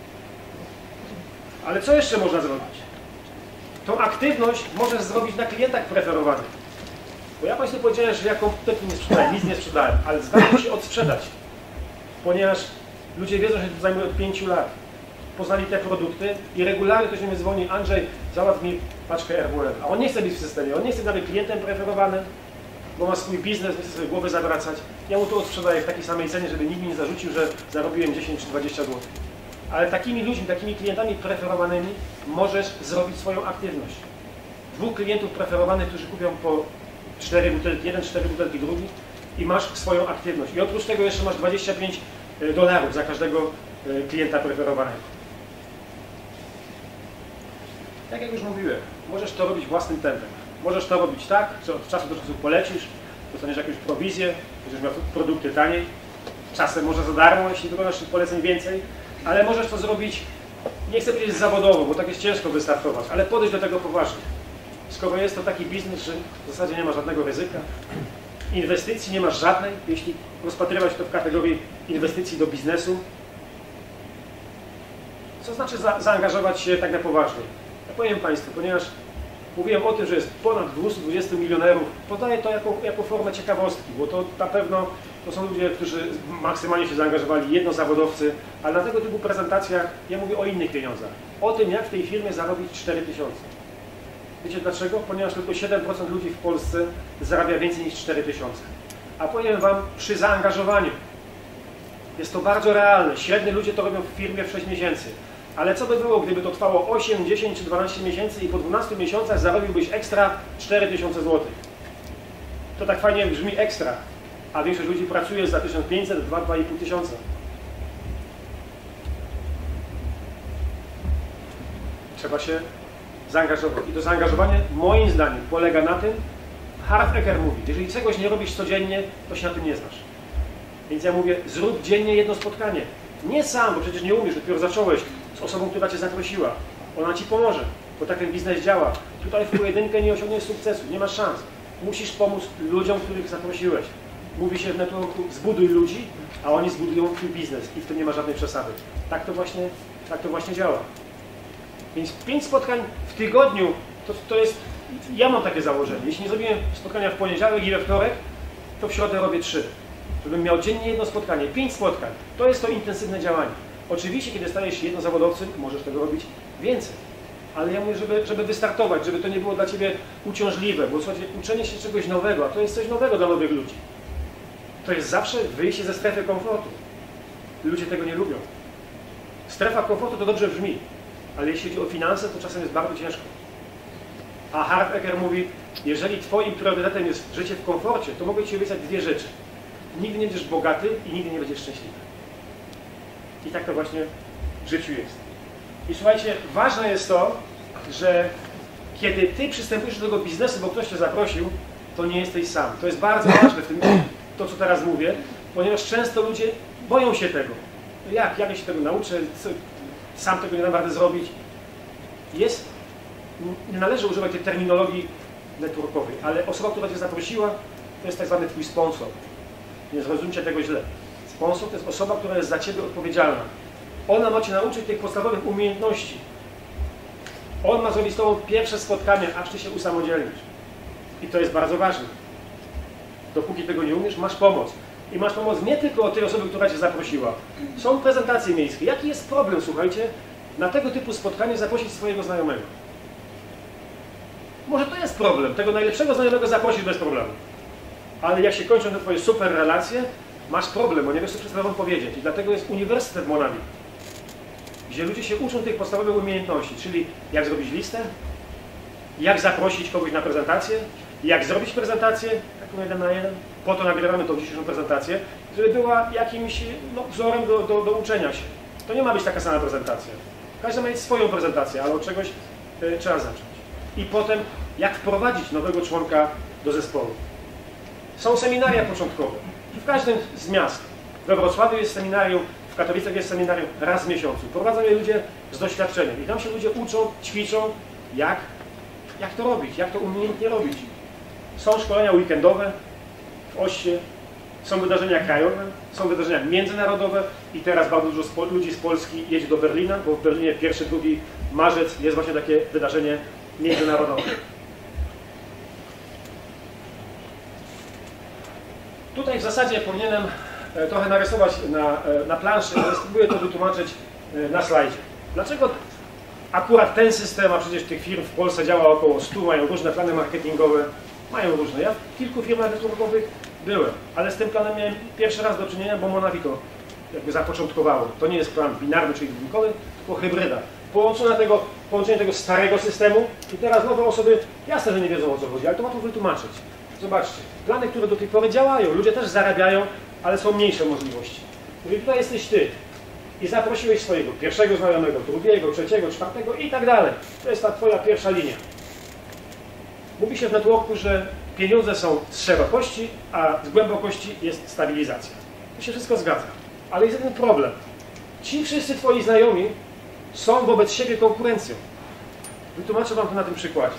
Ale co jeszcze można zrobić? Tą aktywność możesz zrobić na klientach preferowanych. Bo ja Państwu powiedziałem, że ja kompletnie nie sprzedałem, nic nie sprzedałem, ale zdaje mi się odsprzedać. Ponieważ ludzie wiedzą, że to zajmuje od pięciu lat. Poznali te produkty i regularnie ktoś mi dzwoni: Andrzej, załatw mi paczkę R W M. A on nie chce być w systemie, on nie chce być klientem preferowanym, bo ma swój biznes, nie chce sobie głowy zawracać. Ja mu to odsprzedaję w takiej samej cenie, żeby nikt mi nie zarzucił, że zarobiłem dziesięć czy dwadzieścia złotych. Ale takimi ludźmi, takimi klientami preferowanymi możesz zrobić swoją aktywność. Dwóch klientów preferowanych, którzy kupią po cztery butelki, jeden, cztery butelki, drugi, i masz swoją aktywność. I oprócz tego jeszcze masz dwadzieścia pięć dolarów za każdego klienta preferowanego. Tak jak już mówiłem, możesz to robić własnym tempem. Możesz to robić tak, że od czasu do czasu polecisz, dostaniesz jakąś prowizję, będziesz miał produkty taniej, czasem może za darmo, jeśli dokonasz tych poleceń więcej, ale możesz to zrobić, nie chcę powiedzieć zawodowo, bo tak jest ciężko wystartować, ale podejść do tego poważnie. Skoro jest to taki biznes, że w zasadzie nie ma żadnego ryzyka, inwestycji nie masz żadnej, jeśli rozpatrywać to w kategorii inwestycji do biznesu, co znaczy za, zaangażować się tak na poważnie? Ja powiem Państwu, ponieważ mówiłem o tym, że jest ponad dwieście dwadzieścia milionerów, podaję to jako, jako formę ciekawostki, bo to na pewno to są ludzie, którzy maksymalnie się zaangażowali, jednozawodowcy, ale na tego typu prezentacjach ja mówię o innych pieniądzach. O tym, jak w tej firmie zarobić cztery tysiące. Wiecie dlaczego? Ponieważ tylko siedem procent ludzi w Polsce zarabia więcej niż cztery tysiące. A powiem Wam, przy zaangażowaniu jest to bardzo realne. Średnio ludzie to robią w firmie w sześć miesięcy. Ale co by było, gdyby to trwało osiem, dziesięć czy dwanaście miesięcy i po dwunastu miesiącach zarobiłbyś ekstra cztery tysiące złotych? To tak fajnie brzmi ekstra, a większość ludzi pracuje za tysiąc pięćset, dwa, dwa i pół tysiąca. Trzeba się zaangażować. I to zaangażowanie, moim zdaniem, polega na tym, Harv Eker mówi, jeżeli czegoś nie robisz codziennie, to się na tym nie znasz. Więc ja mówię, zrób dziennie jedno spotkanie. Nie sam, bo przecież nie umiesz, dopiero zacząłeś. z osobą, która cię zaprosiła. Ona ci pomoże, bo tak ten biznes działa. Tutaj w pojedynkę nie osiągniesz sukcesu, nie masz szans. Musisz pomóc ludziom, których zaprosiłeś. Mówi się w networku, zbuduj ludzi, a oni zbudują twój biznes i w tym nie ma żadnej przesady. Tak to właśnie, tak to właśnie działa. Więc pięć spotkań w tygodniu, to, to jest, ja mam takie założenie. Jeśli nie zrobiłem spotkania w poniedziałek i we wtorek, to w środę robię trzy. Żebym miał dziennie jedno spotkanie, pięć spotkań. To jest to intensywne działanie. Oczywiście, kiedy stajesz się jednozawodowcem, możesz tego robić więcej. Ale ja mówię, żeby, żeby wystartować, żeby to nie było dla ciebie uciążliwe, bo słuchajcie, uczenie się czegoś nowego, a to jest coś nowego dla nowych ludzi. To jest zawsze wyjście ze strefy komfortu. Ludzie tego nie lubią. Strefa komfortu to dobrze brzmi, ale jeśli chodzi o finanse, to czasem jest bardzo ciężko. A Harv Eker mówi, jeżeli twoim priorytetem jest życie w komforcie, to mogę ci obiecać dwie rzeczy. Nigdy nie będziesz bogaty i nigdy nie będziesz szczęśliwy. I tak to właśnie w życiu jest. I słuchajcie, ważne jest to, że kiedy ty przystępujesz do tego biznesu, bo ktoś cię zaprosił, to nie jesteś sam. To jest bardzo ważne w tym, to co teraz mówię, ponieważ często ludzie boją się tego. No jak? Jak ja się tego nauczę? Co, sam tego nie dam rady zrobić? Jest, nie należy używać tej terminologii networkowej, ale osoba, która cię zaprosiła, to jest tak zwany twój sponsor. Nie zrozumcie tego źle. Sponsor to jest osoba, która jest za ciebie odpowiedzialna. Ona ma cię nauczyć tych podstawowych umiejętności. On ma zrobić z tobą pierwsze spotkanie, aż ty się usamodzielnisz. I to jest bardzo ważne. Dopóki tego nie umiesz, masz pomoc. I masz pomoc nie tylko od tej osoby, która cię zaprosiła. Są prezentacje miejskie. Jaki jest problem, słuchajcie, na tego typu spotkanie zaprosić swojego znajomego? Może to jest problem. Tego najlepszego znajomego zaprosić bez problemu. Ale jak się kończą te twoje super relacje, masz problem, bo nie wiesz, co przed tobą powiedzieć. I dlatego jest uniwersytet w Monavi, gdzie ludzie się uczą tych podstawowych umiejętności, czyli jak zrobić listę, jak zaprosić kogoś na prezentację, jak zrobić prezentację, taką jeden na jeden. Po to nagrywamy tą dzisiejszą prezentację, żeby była jakimś no, wzorem do, do, do uczenia się. To nie ma być taka sama prezentacja. Każdy ma mieć swoją prezentację, ale od czegoś y, trzeba zacząć. I potem, jak wprowadzić nowego członka do zespołu. Są seminaria początkowe. W każdym z miast. We Wrocławiu jest seminarium, w Katowicach jest seminarium raz w miesiącu. Prowadzą je ludzie z doświadczeniem. I tam się ludzie uczą, ćwiczą, jak, jak to robić, jak to umiejętnie robić. Są szkolenia weekendowe w Oście, są wydarzenia krajowe, są wydarzenia międzynarodowe i teraz bardzo dużo spo, ludzi z Polski jedzie do Berlina, bo w Berlinie pierwszy, drugi marzec jest właśnie takie wydarzenie międzynarodowe. Tutaj w zasadzie powinienem trochę narysować na, na planszy, ale spróbuję to wytłumaczyć na slajdzie. Dlaczego akurat ten system, a przecież tych firm w Polsce działa około stu, mają różne plany marketingowe, mają różne. Ja w kilku firmach networkowych byłem, ale z tym planem miałem pierwszy raz do czynienia, bo Monavi to jakby zapoczątkowało. To nie jest plan binarny, czyli dwójkowy, tylko hybryda. Połączone tego, połączenie tego starego systemu i teraz nowe osoby, jasne, że nie wiedzą, o co chodzi, ale to łatwo wytłumaczyć. Zobaczcie, plany, które do tej pory działają, ludzie też zarabiają, ale są mniejsze możliwości. Jeżeli tutaj jesteś ty i zaprosiłeś swojego pierwszego znajomego, drugiego, trzeciego, czwartego i tak dalej. To jest ta twoja pierwsza linia. Mówi się w networku, że pieniądze są z szerokości, a z głębokości jest stabilizacja. To się wszystko zgadza. Ale jest jeden problem. Ci wszyscy twoi znajomi są wobec siebie konkurencją. Wytłumaczę wam to na tym przykładzie.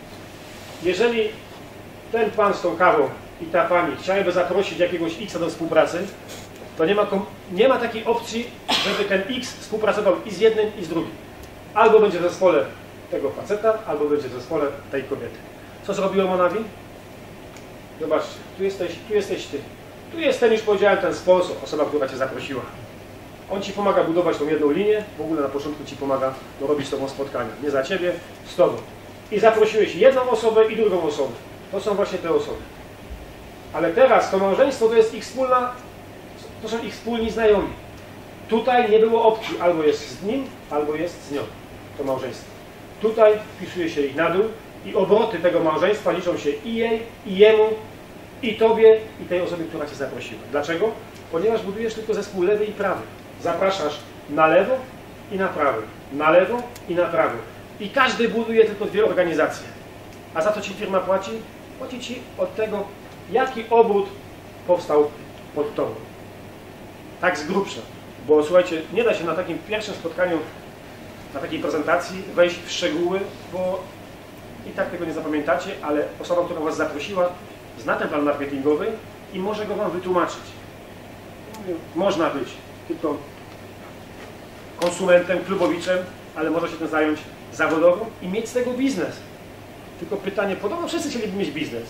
Jeżeli ten pan z tą kawą i ta pani chciałaby zaprosić jakiegoś X do współpracy, to nie ma, nie ma takiej opcji, żeby ten X współpracował i z jednym, i z drugim. Albo będzie w zespole tego faceta, albo będzie w zespole tej kobiety. Co zrobiło Monavi? Zobaczcie, tu jesteś, tu jesteś ty. Tu jest ten, już powiedziałem, ten sponsor, osoba, która cię zaprosiła. On ci pomaga budować tą jedną linię, w ogóle na początku ci pomaga robić z tobą spotkania. Nie za ciebie, z tobą. I zaprosiłeś jedną osobę i drugą osobę. To są właśnie te osoby. Ale teraz to małżeństwo to jest ich wspólna, to są ich wspólni znajomi. Tutaj nie było opcji, albo jest z nim, albo jest z nią. To małżeństwo. Tutaj wpisuje się ich na dół i obroty tego małżeństwa liczą się i jej, i jemu, i tobie, i tej osobie, która cię zaprosiła. Dlaczego? Ponieważ budujesz tylko zespół lewy i prawy. Zapraszasz na lewo i na prawo. Na lewo i na prawo. I każdy buduje tylko dwie organizacje. A za co ci firma płaci? Płaci ci od tego, jaki obrót powstał pod tobą. Tak z grubsza. Bo słuchajcie, nie da się na takim pierwszym spotkaniu na takiej prezentacji wejść w szczegóły, bo i tak tego nie zapamiętacie, ale osoba, która was zaprosiła, zna ten plan marketingowy i może go wam wytłumaczyć. Można być tylko konsumentem, klubowiczem, ale można się tym zająć zawodowo i mieć z tego biznes. Tylko pytanie, podobno wszyscy chcieliby mieć biznes.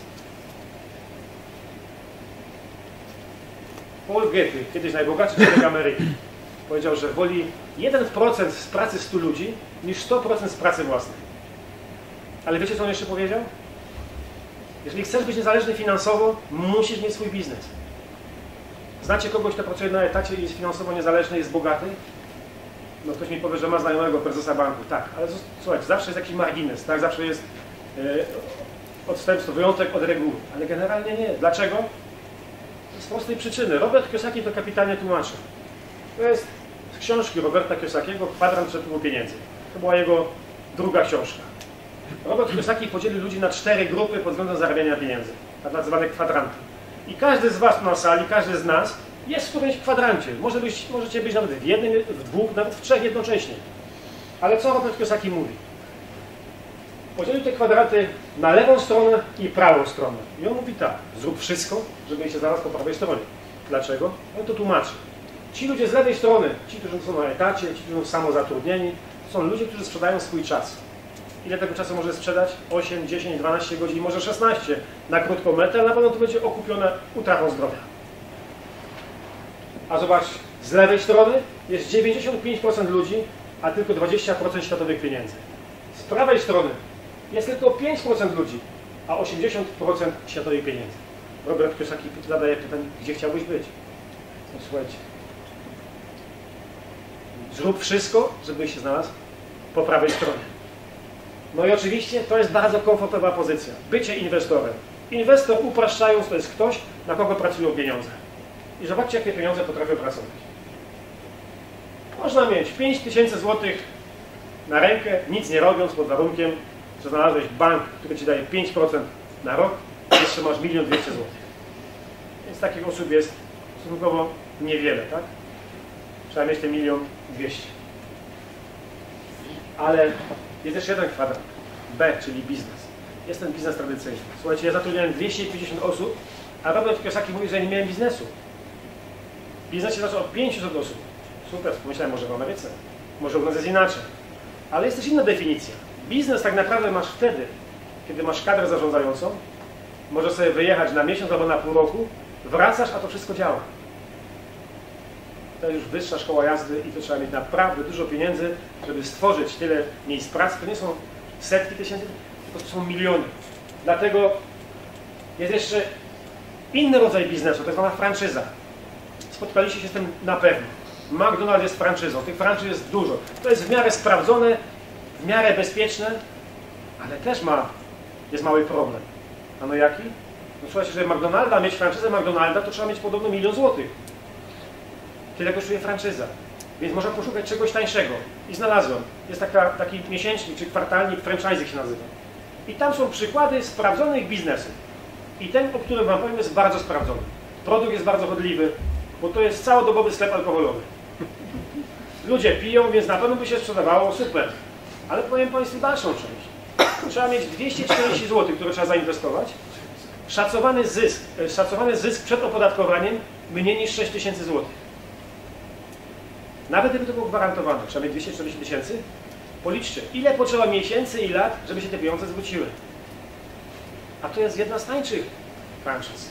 Paul Getty, kiedyś najbogatszy człowiek Ameryki, powiedział, że woli jeden procent z pracy stu ludzi niż sto procent z pracy własnej. Ale wiecie, co on jeszcze powiedział? Jeżeli chcesz być niezależny finansowo, musisz mieć swój biznes. Znacie kogoś, kto pracuje na etacie i jest finansowo niezależny, jest bogaty? No ktoś mi powie, że ma znajomego prezesa banku. Tak, ale słuchajcie, zawsze jest jakiś margines, tak? Zawsze jest yy, odstępstwo, wyjątek od reguły. Ale generalnie nie. Dlaczego? Z prostej przyczyny. Robert Kiyosaki to kapitalnie tłumaczy. To jest z książki Roberta Kiyosakiego Kwadrant przepływu pieniędzy. To była jego druga książka. Robert Kiyosaki podzielił ludzi na cztery grupy pod względem zarabiania pieniędzy, tak zwane kwadranty. I każdy z was na sali, każdy z nas jest w którymś kwadrancie. Może być, możecie być nawet w jednym, w dwóch, nawet w trzech jednocześnie. Ale co Robert Kiyosaki mówi? Podzielił te kwadranty na lewą stronę i prawą stronę. I on mówi tak, zrób wszystko, żeby się znalazł po prawej stronie. Dlaczego? On to tłumaczy. Ci ludzie z lewej strony, ci, którzy są na etacie, ci, którzy są samozatrudnieni, są ludzie, którzy sprzedają swój czas. Ile tego czasu może sprzedać? osiem, dziesięć, dwanaście godzin, może szesnaście na krótką metę, ale na pewno to będzie okupione utratą zdrowia. A zobacz, z lewej strony jest dziewięćdziesiąt pięć procent ludzi, a tylko dwadzieścia procent światowych pieniędzy. Z prawej strony jest tylko pięć procent ludzi, a osiemdziesiąt procent światowych pieniędzy. Robert Kiyosaki zadaje pytanie, gdzie chciałbyś być? No słuchajcie. Zrób wszystko, żebyś się znalazł po prawej stronie. No i oczywiście to jest bardzo komfortowa pozycja. Bycie inwestorem. Inwestor, upraszczając, to jest ktoś, na kogo pracują pieniądze. I zobaczcie, jakie pieniądze potrafią pracować. Można mieć pięć tysięcy złotych na rękę, nic nie robiąc, pod warunkiem, że znalazłeś bank, który ci daje pięć procent na rok, i jeszcze masz milion dwieście złotych. Więc takich osób jest stosunkowo niewiele, tak? Trzeba mieć ten milion dwieście. Ale jest jeszcze jeden kwadrant. B, czyli biznes. Jest ten biznes tradycyjny. Słuchajcie, ja zatrudniałem dwieście pięćdziesiąt osób, a Robert Kiyosaki mówi, że ja nie miałem biznesu. Biznes się zaczął od pięciuset osób. Super, pomyślałem, może w Ameryce. Może u nas jest inaczej. Ale jest też inna definicja. Biznes tak naprawdę masz wtedy, kiedy masz kadrę zarządzającą, możesz sobie wyjechać na miesiąc albo na pół roku, wracasz, a to wszystko działa. To jest już wyższa szkoła jazdy i to trzeba mieć naprawdę dużo pieniędzy, żeby stworzyć tyle miejsc pracy. To nie są setki tysięcy, tylko to są miliony. Dlatego jest jeszcze inny rodzaj biznesu, tak zwana franczyza. Spotkaliście się z tym na pewno. McDonald's jest franczyzą, tych franczyz jest dużo. To jest w miarę sprawdzone, w miarę bezpieczne, ale też ma, jest mały problem. A no jaki? No słuchajcie, żeby McDonalda, mieć franczyzę McDonalda, to trzeba mieć podobno milion złotych. Tyle kosztuje franczyza. Więc można poszukać czegoś tańszego. I znalazłem. Jest taka, taki miesięcznik czy kwartalnik, franchising się nazywa. I tam są przykłady sprawdzonych biznesów. I ten, o którym wam powiem, jest bardzo sprawdzony. Produkt jest bardzo chodliwy, bo to jest całodobowy sklep alkoholowy. Ludzie piją, więc na pewno by się sprzedawało, super. Ale powiem Państwu dalszą część. Trzeba mieć dwieście czterdzieści złotych, które trzeba zainwestować. Szacowany zysk, szacowany zysk przed opodatkowaniem mniej niż sześć tysięcy złotych. Nawet gdyby to było gwarantowane, trzeba mieć dwieście czterdzieści tysięcy, policzcie, ile potrzeba miesięcy i lat, żeby się te pieniądze zwróciły. A to jest jedna z tańszych franczyz.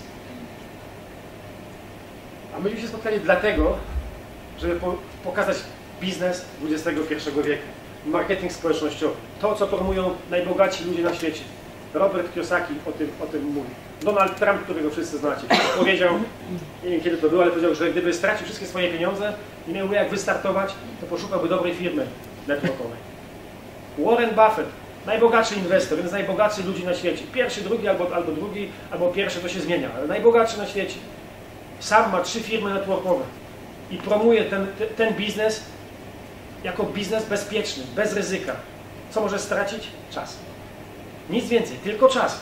A myśmy się spotkali dlatego, żeby po pokazać biznes dwudziestego pierwszego wieku. Marketing społecznościowy. To, co promują najbogatsi ludzie na świecie. Robert Kiyosaki o tym, o tym mówi. Donald Trump, którego wszyscy znacie, powiedział, nie wiem kiedy to było, ale powiedział, że gdyby stracił wszystkie swoje pieniądze i miałby jak wystartować, to poszukałby dobrej firmy networkowej. Warren Buffett, najbogatszy inwestor, jeden z najbogatszych ludzi na świecie. Pierwszy, drugi, albo, albo drugi, albo pierwszy, to się zmienia, ale najbogatszy na świecie. Sam ma trzy firmy networkowe i promuje ten, ten, ten biznes jako biznes bezpieczny, bez ryzyka. Co może stracić? Czas. Nic więcej, tylko czas.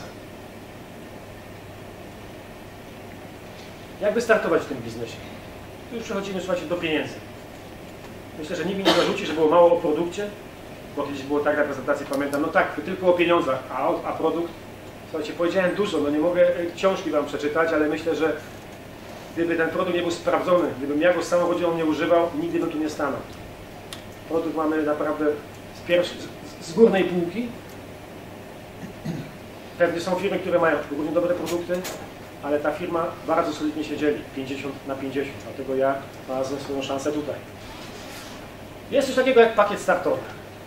Jak wystartować w tym biznesie? Tu już przechodzimy, słuchajcie, do pieniędzy. Myślę, że nikt mi nie zarzuci, że było mało o produkcie, bo kiedyś było tak na prezentacji, pamiętam, no tak, tylko o pieniądzach, a, a produkt, słuchajcie, powiedziałem dużo, no nie mogę książki wam przeczytać, ale myślę, że gdyby ten produkt nie był sprawdzony, gdybym ja go w samochodzie on nie używał, nigdy bym tu nie stanął. Produkt mamy naprawdę z, pierwszy, z, z górnej półki. Pewnie są firmy, które mają równie dobre produkty, ale ta firma bardzo solidnie się dzieli, pięćdziesiąt na pięćdziesiąt, dlatego ja znalazłem swoją szansę tutaj. Jest coś takiego jak pakiet startowy.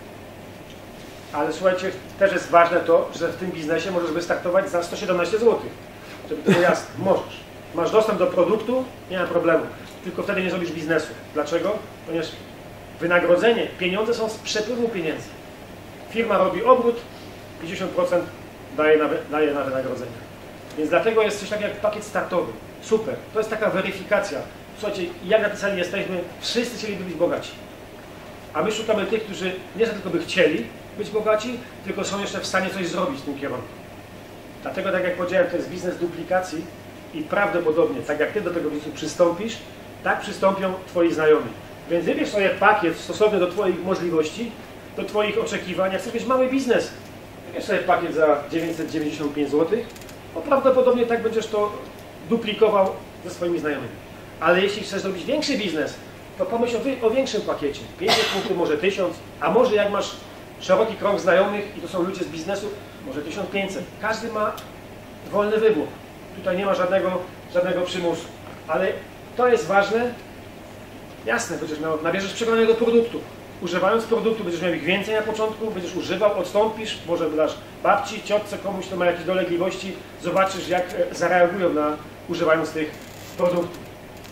Ale słuchajcie, też jest ważne to, że w tym biznesie możesz wystartować za sto siedemnaście złotych. Żeby to było jasne, możesz. Masz dostęp do produktu, nie ma problemu. Tylko wtedy nie zrobisz biznesu. Dlaczego? Ponieważ wynagrodzenie, pieniądze są z przepływu pieniędzy. Firma robi obrót, pięćdziesiąt procent daje na, daje na wynagrodzenie. Więc dlatego jest coś takiego jak pakiet startowy. Super. To jest taka weryfikacja. Słuchajcie, jak napisali jesteśmy, wszyscy chcieliby być bogaci. A my szukamy tych, którzy nie tylko by chcieli być bogaci, tylko są jeszcze w stanie coś zrobić w tym kierunku. Dlatego, tak jak powiedziałem, to jest biznes duplikacji i prawdopodobnie, tak jak ty do tego biznesu przystąpisz, tak przystąpią twoi znajomi. Więc wybierz sobie pakiet stosowny do twoich możliwości, do twoich oczekiwań. Jak chcesz mieć mały biznes, wybierz sobie pakiet za dziewięćset dziewięćdziesiąt pięć złotych, bo prawdopodobnie tak będziesz to duplikował ze swoimi znajomymi. Ale jeśli chcesz zrobić większy biznes, to pomyśl o, o większym pakiecie. pięćset punktów, może tysiąc, a może jak masz szeroki krąg znajomych i to są ludzie z biznesu, może tysiąc pięćset. Każdy ma wolny wybór. Tutaj nie ma żadnego, żadnego przymusu. Ale to jest ważne. Jasne, będziesz miał, nabierzesz przekonania do produktu. Używając produktu będziesz miał ich więcej na początku, będziesz używał, odstąpisz, może dasz babci, ciotce, komuś, kto ma jakieś dolegliwości, zobaczysz, jak zareagują na używając tych produktów.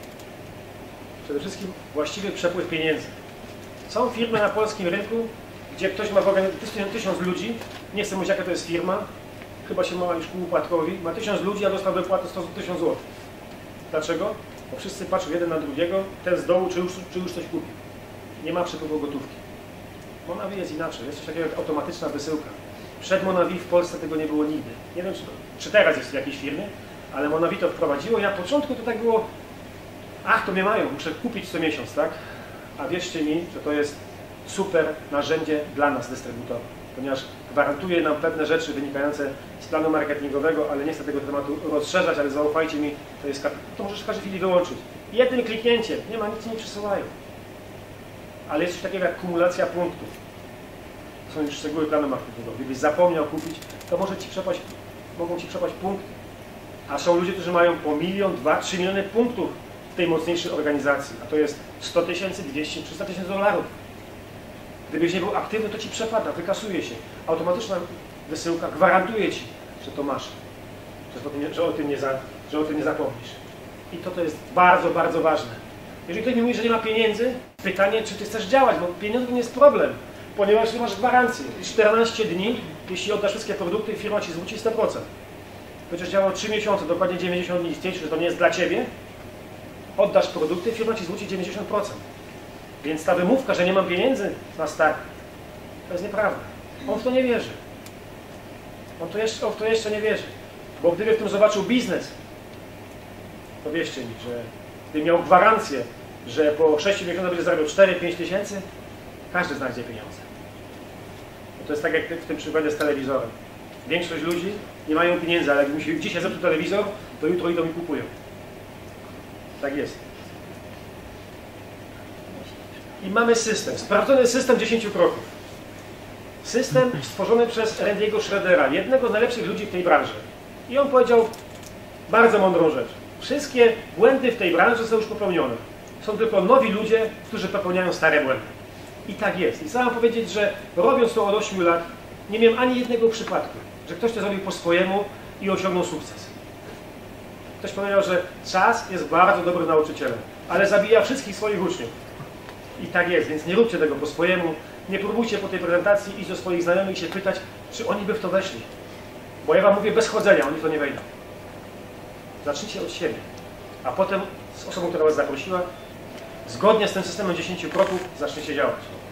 Przede wszystkim właściwy przepływ pieniędzy. Są firmy na polskim rynku, gdzie ktoś ma w organizacji tysiąc ludzi, nie chcę mówić, jaka to jest firma, chyba się ma już ku upadkowi, ma tysiąc ludzi, a dostał wypłatę sto tysięcy złotych. Dlaczego? Bo wszyscy patrzą jeden na drugiego, ten z dołu, czy już, czy już coś kupi. Nie ma przepływu gotówki. Monavi jest inaczej, jest coś takiego jak automatyczna wysyłka. Przed Monavi w Polsce tego nie było nigdy. Nie wiem, czy, to, czy teraz jest w jakiejś firmie, ale Monavi to wprowadziło i na początku to tak było, ach, to mnie mają, muszę kupić co miesiąc, tak? A wierzcie mi, że to jest super narzędzie dla nas, dystrybutorów, ponieważ gwarantuje nam pewne rzeczy wynikające z planu marketingowego, ale nie chcę tego tematu rozszerzać, ale zaufajcie mi, to jest to możesz w każdej chwili wyłączyć. Jednym kliknięciem, nie ma, nic nie przesyłają. Ale jest coś takiego jak kumulacja punktów. To są już szczegóły planu marketingowego. Gdybyś zapomniał kupić, to może ci przepaść, mogą ci przepaść punkty. A są ludzie, którzy mają po milion, dwa, trzy miliony punktów w tej mocniejszej organizacji. A to jest sto tysięcy, dwieście, trzysta tysięcy dolarów. Gdybyś nie był aktywny, to ci przepada, wykasuje się. Automatyczna wysyłka gwarantuje ci, że to masz. Że o tym nie, że o tym nie, za, że o tym nie zapomnisz. I to, to jest bardzo, bardzo ważne. Jeżeli ktoś mi mówi, że nie ma pieniędzy, pytanie, czy ty chcesz działać, bo pieniądze to nie jest problem, ponieważ ty masz gwarancję. czternaście dni, jeśli oddasz wszystkie produkty, firma ci zwróci sto procent. Będziesz działał trzy miesiące, dokładnie dziewięćdziesiąt dni, stwierdzisz, że to nie jest dla ciebie, oddasz produkty, firma ci zwróci dziewięćdziesiąt procent. Więc ta wymówka, że nie mam pieniędzy na start, to jest nieprawda. On w to nie wierzy. On, to jeszcze, on w to jeszcze nie wierzy. Bo gdyby w tym zobaczył biznes, to wierzcie mi, że gdyby miał gwarancję, że po sześciu miesiącach będzie zarabiał cztery pięć tysięcy, każdy znajdzie pieniądze. Bo to jest tak jak w tym przykładzie z telewizorem. Większość ludzi nie mają pieniędzy, ale jak mi się dzisiaj zepsuł telewizor, to jutro idą i kupują. Tak jest. I mamy system, sprawdzony system dziesięciu kroków. System stworzony przez Randy'ego Schroedera, jednego z najlepszych ludzi w tej branży. I on powiedział bardzo mądrą rzecz. Wszystkie błędy w tej branży są już popełnione. Są tylko nowi ludzie, którzy popełniają stare błędy. I tak jest. I chcę wam powiedzieć, że robiąc to od ośmiu lat, nie miałem ani jednego przypadku, że ktoś to zrobił po swojemu i osiągnął sukces. Ktoś powiedział, że czas jest bardzo dobrym nauczycielem, ale zabija wszystkich swoich uczniów. I tak jest, więc nie róbcie tego po swojemu. Nie próbujcie po tej prezentacji iść do swoich znajomych i się pytać, czy oni by w to weszli. Bo ja wam mówię bez chodzenia, oni w to nie wejdą. Zacznijcie od siebie, a potem z osobą, która was zaprosiła, zgodnie z tym systemem dziesięciu kroków zaczniecie działać.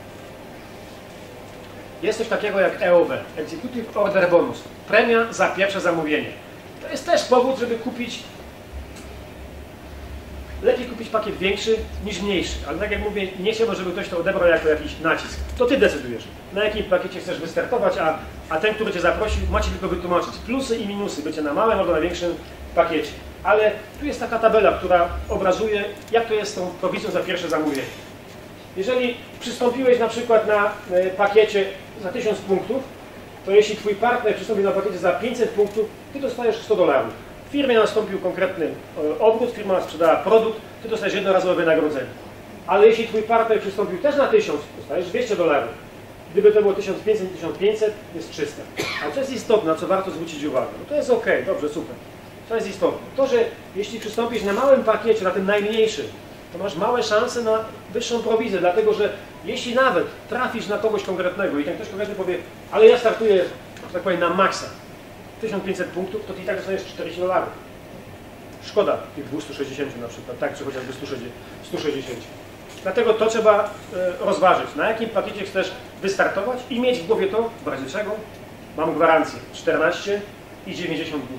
Jest coś takiego jak E O B, Executive Order Bonus, premia za pierwsze zamówienie. To jest też powód, żeby kupić lepiej kupić pakiet większy niż mniejszy. Ale tak jak mówię, nie chciałbym, żeby ktoś to odebrał jako jakiś nacisk. To ty decydujesz, na jakim pakiecie chcesz wystartować, a, a ten, który cię zaprosił, macie tylko wytłumaczyć plusy i minusy bycia na małym albo na większym pakiecie. Ale tu jest taka tabela, która obrazuje, jak to jest z tą prowizją za pierwsze zamówienie. Jeżeli przystąpiłeś na przykład na pakiecie za tysiąc punktów, to jeśli twój partner przystąpi na pakiecie za pięćset punktów, ty dostajesz sto dolarów. W firmie nastąpił konkretny obrót, firma sprzedała produkt, ty dostajesz jednorazowe wynagrodzenie. Ale jeśli twój partner przystąpił też na tysiąc, dostajesz dwieście dolarów. Gdyby to było tysiąc pięćset, tysiąc pięćset, jest trzysta. A co jest istotne, na co warto zwrócić uwagę? No to jest ok, dobrze, super. To jest istotne. To, że jeśli przystąpisz na małym pakiecie, na tym najmniejszym, to masz małe szanse na wyższą prowizję, dlatego że jeśli nawet trafisz na kogoś konkretnego i ten ktoś konkretny powie, ale ja startuję, że tak powiem, na maksa, tysiąc pięćset punktów, to ty i tak dostaniesz czterdzieści dolarów. Szkoda tych dwieście sześćdziesiąt na przykład, tak, czy chociażby sto sześćdziesiąt. Dlatego to trzeba e, rozważyć, na jakim pakiecie chcesz wystartować i mieć w głowie to, w razie czego mam gwarancję czternaście i dziewięćdziesiąt dni.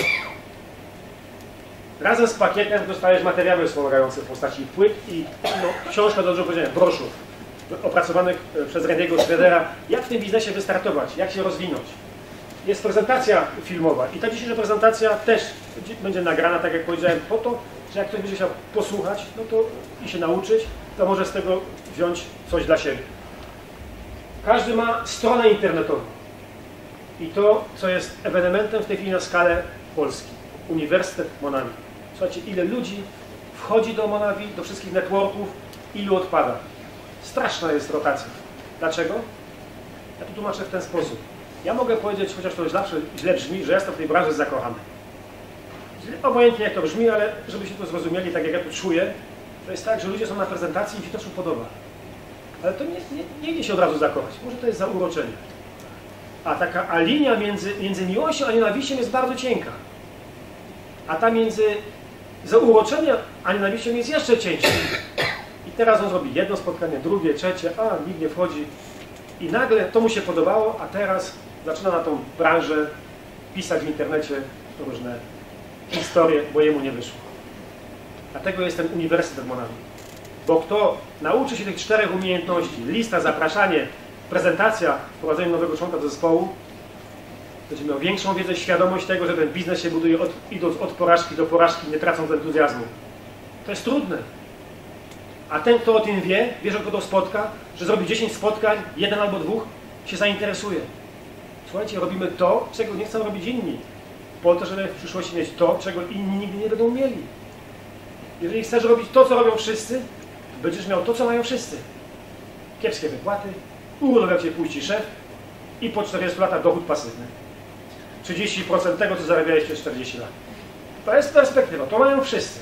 Razem z pakietem dostajesz materiały wspomagające w postaci płyt i no, książka, dobrze powiedziałem, broszur opracowanych przez Randy'ego Schroedera, jak w tym biznesie wystartować, jak się rozwinąć. Jest prezentacja filmowa i ta dzisiejsza prezentacja też będzie nagrana, tak jak powiedziałem, po to, że jak ktoś będzie chciał posłuchać, no to i się nauczyć, to może z tego wziąć coś dla siebie. Każdy ma stronę internetową i to, co jest ewenementem w tej chwili na skalę Polski. Uniwersytet Monavi. Słuchajcie, ile ludzi wchodzi do Monavi, do wszystkich networków, ilu odpada. Straszna jest rotacja. Dlaczego? Ja to tłumaczę w ten sposób. Ja mogę powiedzieć, chociaż to zawsze źle brzmi, że jestem w tej branży zakochany. Obojętnie jak to brzmi, ale żebyście to zrozumieli, tak jak ja to czuję, to jest tak, że ludzie są na prezentacji i im się to podoba. Ale to nie, nie, nie idzie się od razu zakochać. Może to jest zauroczenie. A taka a linia między, między miłością a nienawiścią jest bardzo cienka. A ta między zauroczeniem a nienawiścią jest jeszcze cieńsza. I teraz on robi jedno spotkanie, drugie, trzecie, a nikt nie wchodzi. I nagle to mu się podobało, a teraz zaczyna na tą branżę pisać w internecie różne historie, bo jemu nie wyszło. Dlatego jest ten Uniwersytet Monavi. Bo kto nauczy się tych czterech umiejętności, lista, zapraszanie, prezentacja, wprowadzenie nowego członka do zespołu, będzie miał większą wiedzę, świadomość tego, że ten biznes się buduje od, idąc od porażki do porażki, nie tracąc entuzjazmu. To jest trudne. A ten, kto o tym wie, wie, że go to spotka, że zrobi dziesięć spotkań, jeden albo dwóch, się zainteresuje. Słuchajcie, robimy to, czego nie chcą robić inni. Po to, żeby w przyszłości mieć to, czego inni nigdy nie będą mieli. Jeżeli chcesz robić to, co robią wszyscy, będziesz miał to, co mają wszyscy. Kiepskie wypłaty, urlop jak cię puści szef i po czterdziestu latach dochód pasywny. trzydzieści procent tego, co zarabiałeś przez czterdzieści lat. To jest perspektywa, to mają wszyscy.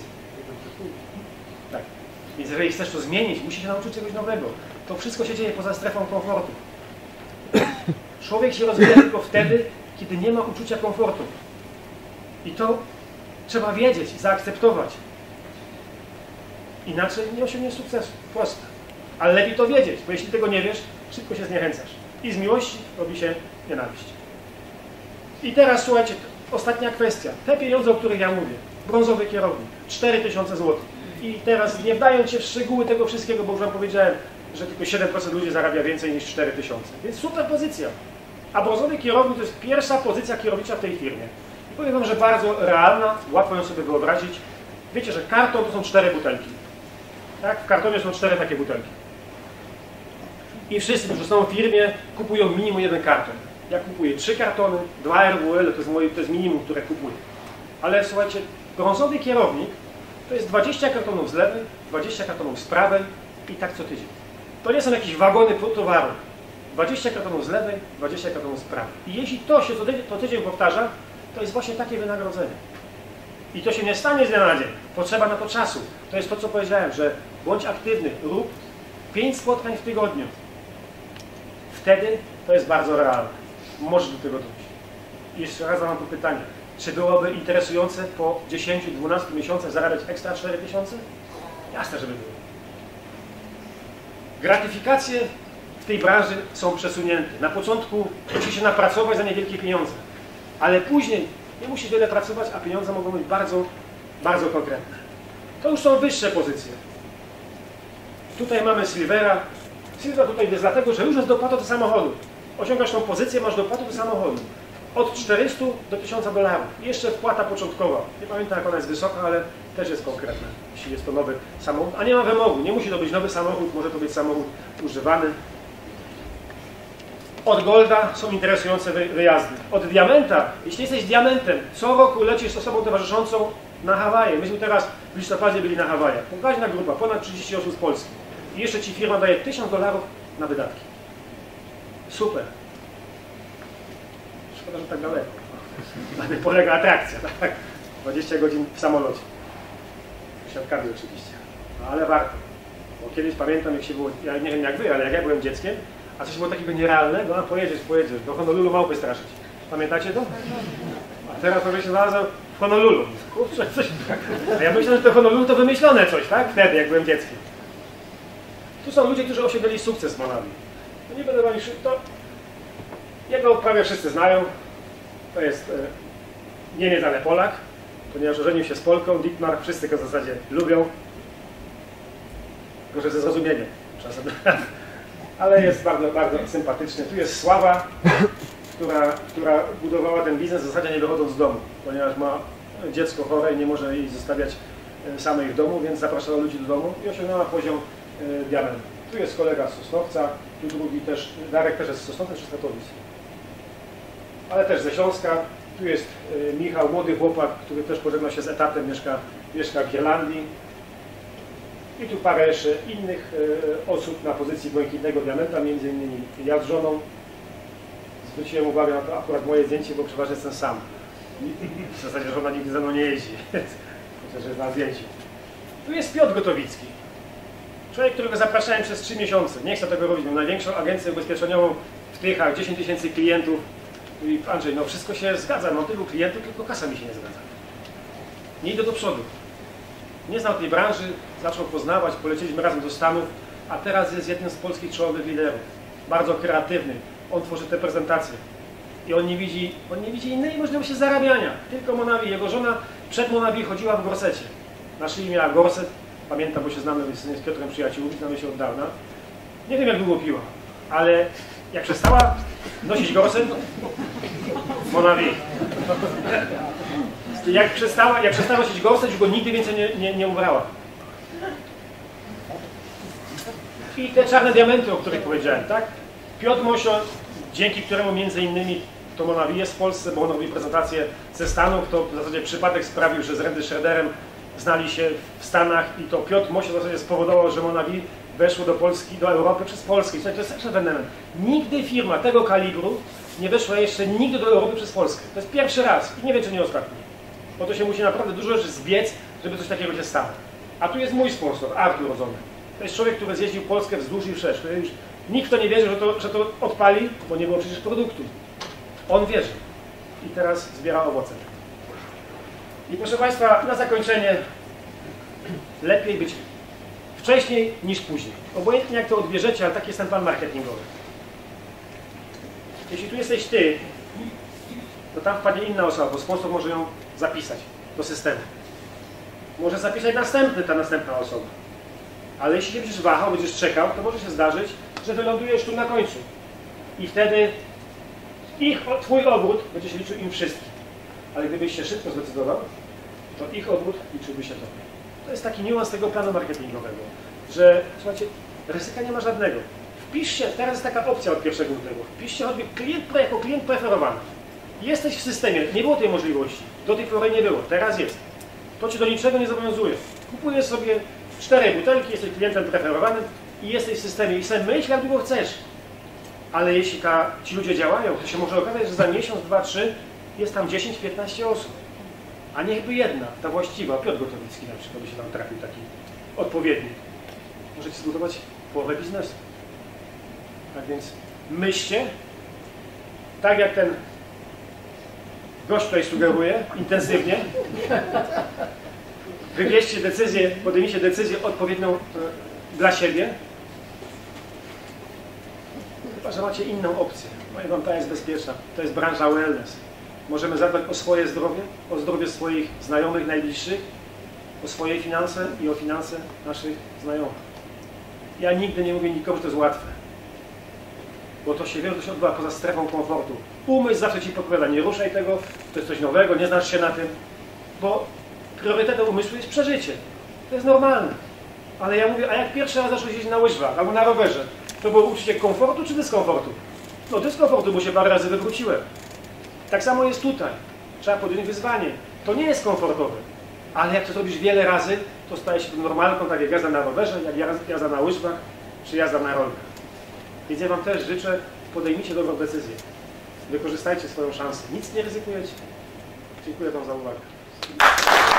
Tak. Więc jeżeli chcesz to zmienić, musisz się nauczyć czegoś nowego. To wszystko się dzieje poza strefą komfortu. Człowiek się rozwija tylko wtedy, kiedy nie ma uczucia komfortu. I to trzeba wiedzieć, zaakceptować. Inaczej nie osiągniesz sukcesu. Proste. Ale lepiej to wiedzieć, bo jeśli tego nie wiesz, szybko się zniechęcasz. I z miłości robi się nienawiść. I teraz słuchajcie, ostatnia kwestia. Te pieniądze, o których ja mówię. Brązowy kierownik. cztery tysiące złotych. I teraz nie wdając się w szczegóły tego wszystkiego, bo już wam powiedziałem, że tylko siedem procent ludzi zarabia więcej niż cztery tysiące. Więc super pozycja. A brązowy kierownik to jest pierwsza pozycja kierownicza w tej firmie. I powiem wam, że bardzo realna, łatwo ją sobie wyobrazić. Wiecie, że karton to są cztery butelki. Tak? W kartonie są cztery takie butelki. I wszyscy, którzy są w firmie, kupują minimum jeden karton. Ja kupuję trzy kartony, dwa R W L, to jest, moje, to jest minimum, które kupuję. Ale słuchajcie, brązowy kierownik to jest dwadzieścia kartonów z lewej, dwadzieścia kartonów z prawej i tak co tydzień. To nie są jakieś wagony towaru. dwadzieścia kartonów z lewej, dwadzieścia kartonów z prawej. I jeśli to się co tydzień, to tydzień powtarza, to jest właśnie takie wynagrodzenie. I to się nie stanie z dnia na dzień. Potrzeba na to czasu. To jest to, co powiedziałem, że bądź aktywny, rób pięć spotkań w tygodniu. Wtedy to jest bardzo realne. Możesz do tego dojść. I jeszcze raz mam tu pytanie. Czy byłoby interesujące po dziesięciu dwunastu miesiącach zarabiać ekstra cztery tysiące? Jasne, żeby było. Gratyfikacje w tej branży są przesunięte. Na początku musi się napracować za niewielkie pieniądze. Ale później nie musisz wiele pracować, a pieniądze mogą być bardzo, bardzo konkretne. To już są wyższe pozycje. Tutaj mamy Silvera. Silver tutaj jest dlatego, że już jest dopłata do samochodu. Osiągasz tą pozycję, masz dopłatę do samochodu. Od czterystu do tysiąca dolarów. Jeszcze wpłata początkowa. Nie pamiętam, jak ona jest wysoka, ale też jest konkretna. Jeśli jest to nowy samochód. A nie ma wymogu. Nie musi to być nowy samochód, może to być samochód używany. Od Golda są interesujące wyjazdy. Od Diamenta, jeśli jesteś Diamentem, co roku lecisz z osobą towarzyszącą na Hawaje. Myśmy teraz w listopadzie byli na Hawajach. Pokaźna grupa, ponad trzydzieści osób z Polski. I jeszcze ci firma daje tysiąc dolarów na wydatki. Super. Szkoda, że tak daleko. Na tym polega atrakcja, tak? dwadzieścia godzin w samolocie. Siatkarni oczywiście. No, ale warto. Bo kiedyś pamiętam, jak się było, ja nie wiem jak wy, ale jak ja byłem dzieckiem, a coś było takiego nierealnego, a pojedziesz, pojedziesz, do Honolulu małpy straszyć. Pamiętacie to? A teraz prawie się znalazłem w Honolulu. Kurczę, coś tak. A ja myślałem, że to Honolulu to wymyślone coś, tak? Wtedy, jak byłem dzieckiem. Tu są ludzie, którzy osiągnęli sukces w Monawi. To nie będę wam już... To... Jego prawie wszyscy znają. To jest e, Niemiec, ale Polak. Ponieważ ożenił się z Polką, Dietmar, wszyscy go w zasadzie lubią. Tylko, że ze zrozumieniem. Czasem. Ale jest bardzo, bardzo sympatyczny. Tu jest Sława, która, która budowała ten biznes w zasadzie nie wychodząc z domu, ponieważ ma dziecko chore i nie może jej zostawiać samej w domu, więc zapraszała ludzi do domu i osiągnęła poziom e, diamentu. Tu jest kolega z Sosnowca, tu drugi też, Darek też jest z Sosnowca czy z Katowic, ale też ze Śląska. Tu jest e, Michał, młody chłopak, który też pożegnał się z etatem, mieszka, mieszka w Irlandii. I tu parę jeszcze innych e, osób na pozycji błękitnego diamenta, między innymi ja z żoną. Zwróciłem uwagę na to akurat moje zdjęcie, bo przeważnie jestem sam. W zasadzie żona nigdy ze mną nie jeździ, chociaż jest na zdjęciu. Tu jest Piotr Gotowicki. Człowiek, którego zapraszałem przez trzy miesiące. Nie chcę tego robić, mam największą agencję ubezpieczeniową w Tychach, dziesięć tysięcy klientów. I Andrzej, no wszystko się zgadza, mam tylu klientów, tylko kasa mi się nie zgadza. Nie idę do przodu. Nie znał tej branży, zaczął poznawać, polecieliśmy razem do Stanów, a teraz jest jednym z polskich czołowych liderów. Bardzo kreatywny. On tworzy te prezentacje. I on nie widzi, on nie widzi innej możliwości zarabiania. Tylko Monavi. Jego żona przed Monavi chodziła w gorsecie. Na szyi miała gorset. Pamiętam, bo się znamy z Piotrem przyjaciółmi, znamy się od dawna. Nie wiem, jak długo piła, ale jak przestała nosić gorset, Monavi. Jak przestała, jak przestała nosić gorset, już go nigdy więcej nie, nie, nie ubrała. I te czarne diamenty, o których powiedziałem, tak? Piotr Mosio, dzięki któremu między innymi to Monavi jest w Polsce, bo on robi prezentację ze Stanów, to w zasadzie przypadek sprawił, że z Randy Schroederem znali się w Stanach i to Piotr Mosio w zasadzie spowodował, że Monavi weszło do Polski, do Europy przez Polskę. To jest też ewenement. Nigdy firma tego kalibru nie weszła jeszcze nigdy do Europy przez Polskę. To jest pierwszy raz i nie wiem, czy nie ostatni. Bo to się musi naprawdę dużo rzeczy zbiec, żeby coś takiego się stało. A tu jest mój sponsor, Artur Rodzony. To jest człowiek, który zjeździł Polskę wzdłuż i wszerz. Już nikt to nie wierzy, że to, że to odpali, bo nie było przecież produktu. On wierzy. I teraz zbiera owoce. I proszę Państwa, na zakończenie, lepiej być wcześniej niż później. Obojętnie jak to odbierzecie, ale taki jest ten plan marketingowy. Jeśli tu jesteś Ty, to tam wpadnie inna osoba, bo sponsor może ją zapisać do systemu. Może zapisać następny, ta następna osoba. Ale jeśli się będziesz wahał, będziesz czekał, to może się zdarzyć, że wylądujesz tu na końcu. I wtedy ich, Twój obrót będzie się liczył im wszystkim. Ale gdybyś się szybko zdecydował, to ich obrót liczyłby się Tobie. To jest taki niuans tego planu marketingowego, że słuchajcie, ryzyka nie ma żadnego. Wpiszcie, teraz jest taka opcja od pierwszego lutego, wpiszcie choćby klient jako klient preferowany. Jesteś w systemie, nie było tej możliwości, do tej pory nie było, teraz jest. To Cię do niczego nie zobowiązuje. Kupujesz sobie cztery butelki, jesteś klientem preferowanym i jesteś w systemie i sobie myśl, jak długo chcesz. Ale jeśli ta, ci ludzie działają, to się może okazać, że za miesiąc, dwa, trzy jest tam dziesięć piętnaście osób. A niechby jedna, ta właściwa, Piotr Gotowicki na przykład, by się tam trafił taki odpowiednik. Możecie zbudować połowę biznesu. Tak więc myślcie, tak jak ten gość tutaj sugeruje, intensywnie. Wybierzcie decyzję, podejmijcie decyzję odpowiednią dla siebie. Chyba że macie inną opcję. Moja wam ta jest bezpieczna. To jest branża wellness. Możemy zadbać o swoje zdrowie, o zdrowie swoich znajomych, najbliższych o swoje finanse i o finanse naszych znajomych. Ja nigdy nie mówię nikomu, że to jest łatwe. Bo to się wie, że to się odbywa poza strefą komfortu. Umysł zawsze ci podpowiada, nie ruszaj tego, to jest coś nowego, nie znasz się na tym. Bo priorytetem umysłu jest przeżycie. To jest normalne. Ale ja mówię, a jak pierwszy raz zacząłeś jeździć na łyżwach albo na rowerze, to było uczucie komfortu czy dyskomfortu? No dyskomfortu, bo się parę razy wywróciłem. Tak samo jest tutaj. Trzeba podjąć wyzwanie. To nie jest komfortowe. Ale jak to zrobisz wiele razy, to staje się normalką, tak jak jazda na rowerze, jak jazda na łyżwach, czy jazda na rolkach. Więc ja wam też życzę, podejmijcie dobrą decyzję. Wykorzystajcie swoją szansę. Nic nie ryzykujecie. Dziękuję wam za uwagę.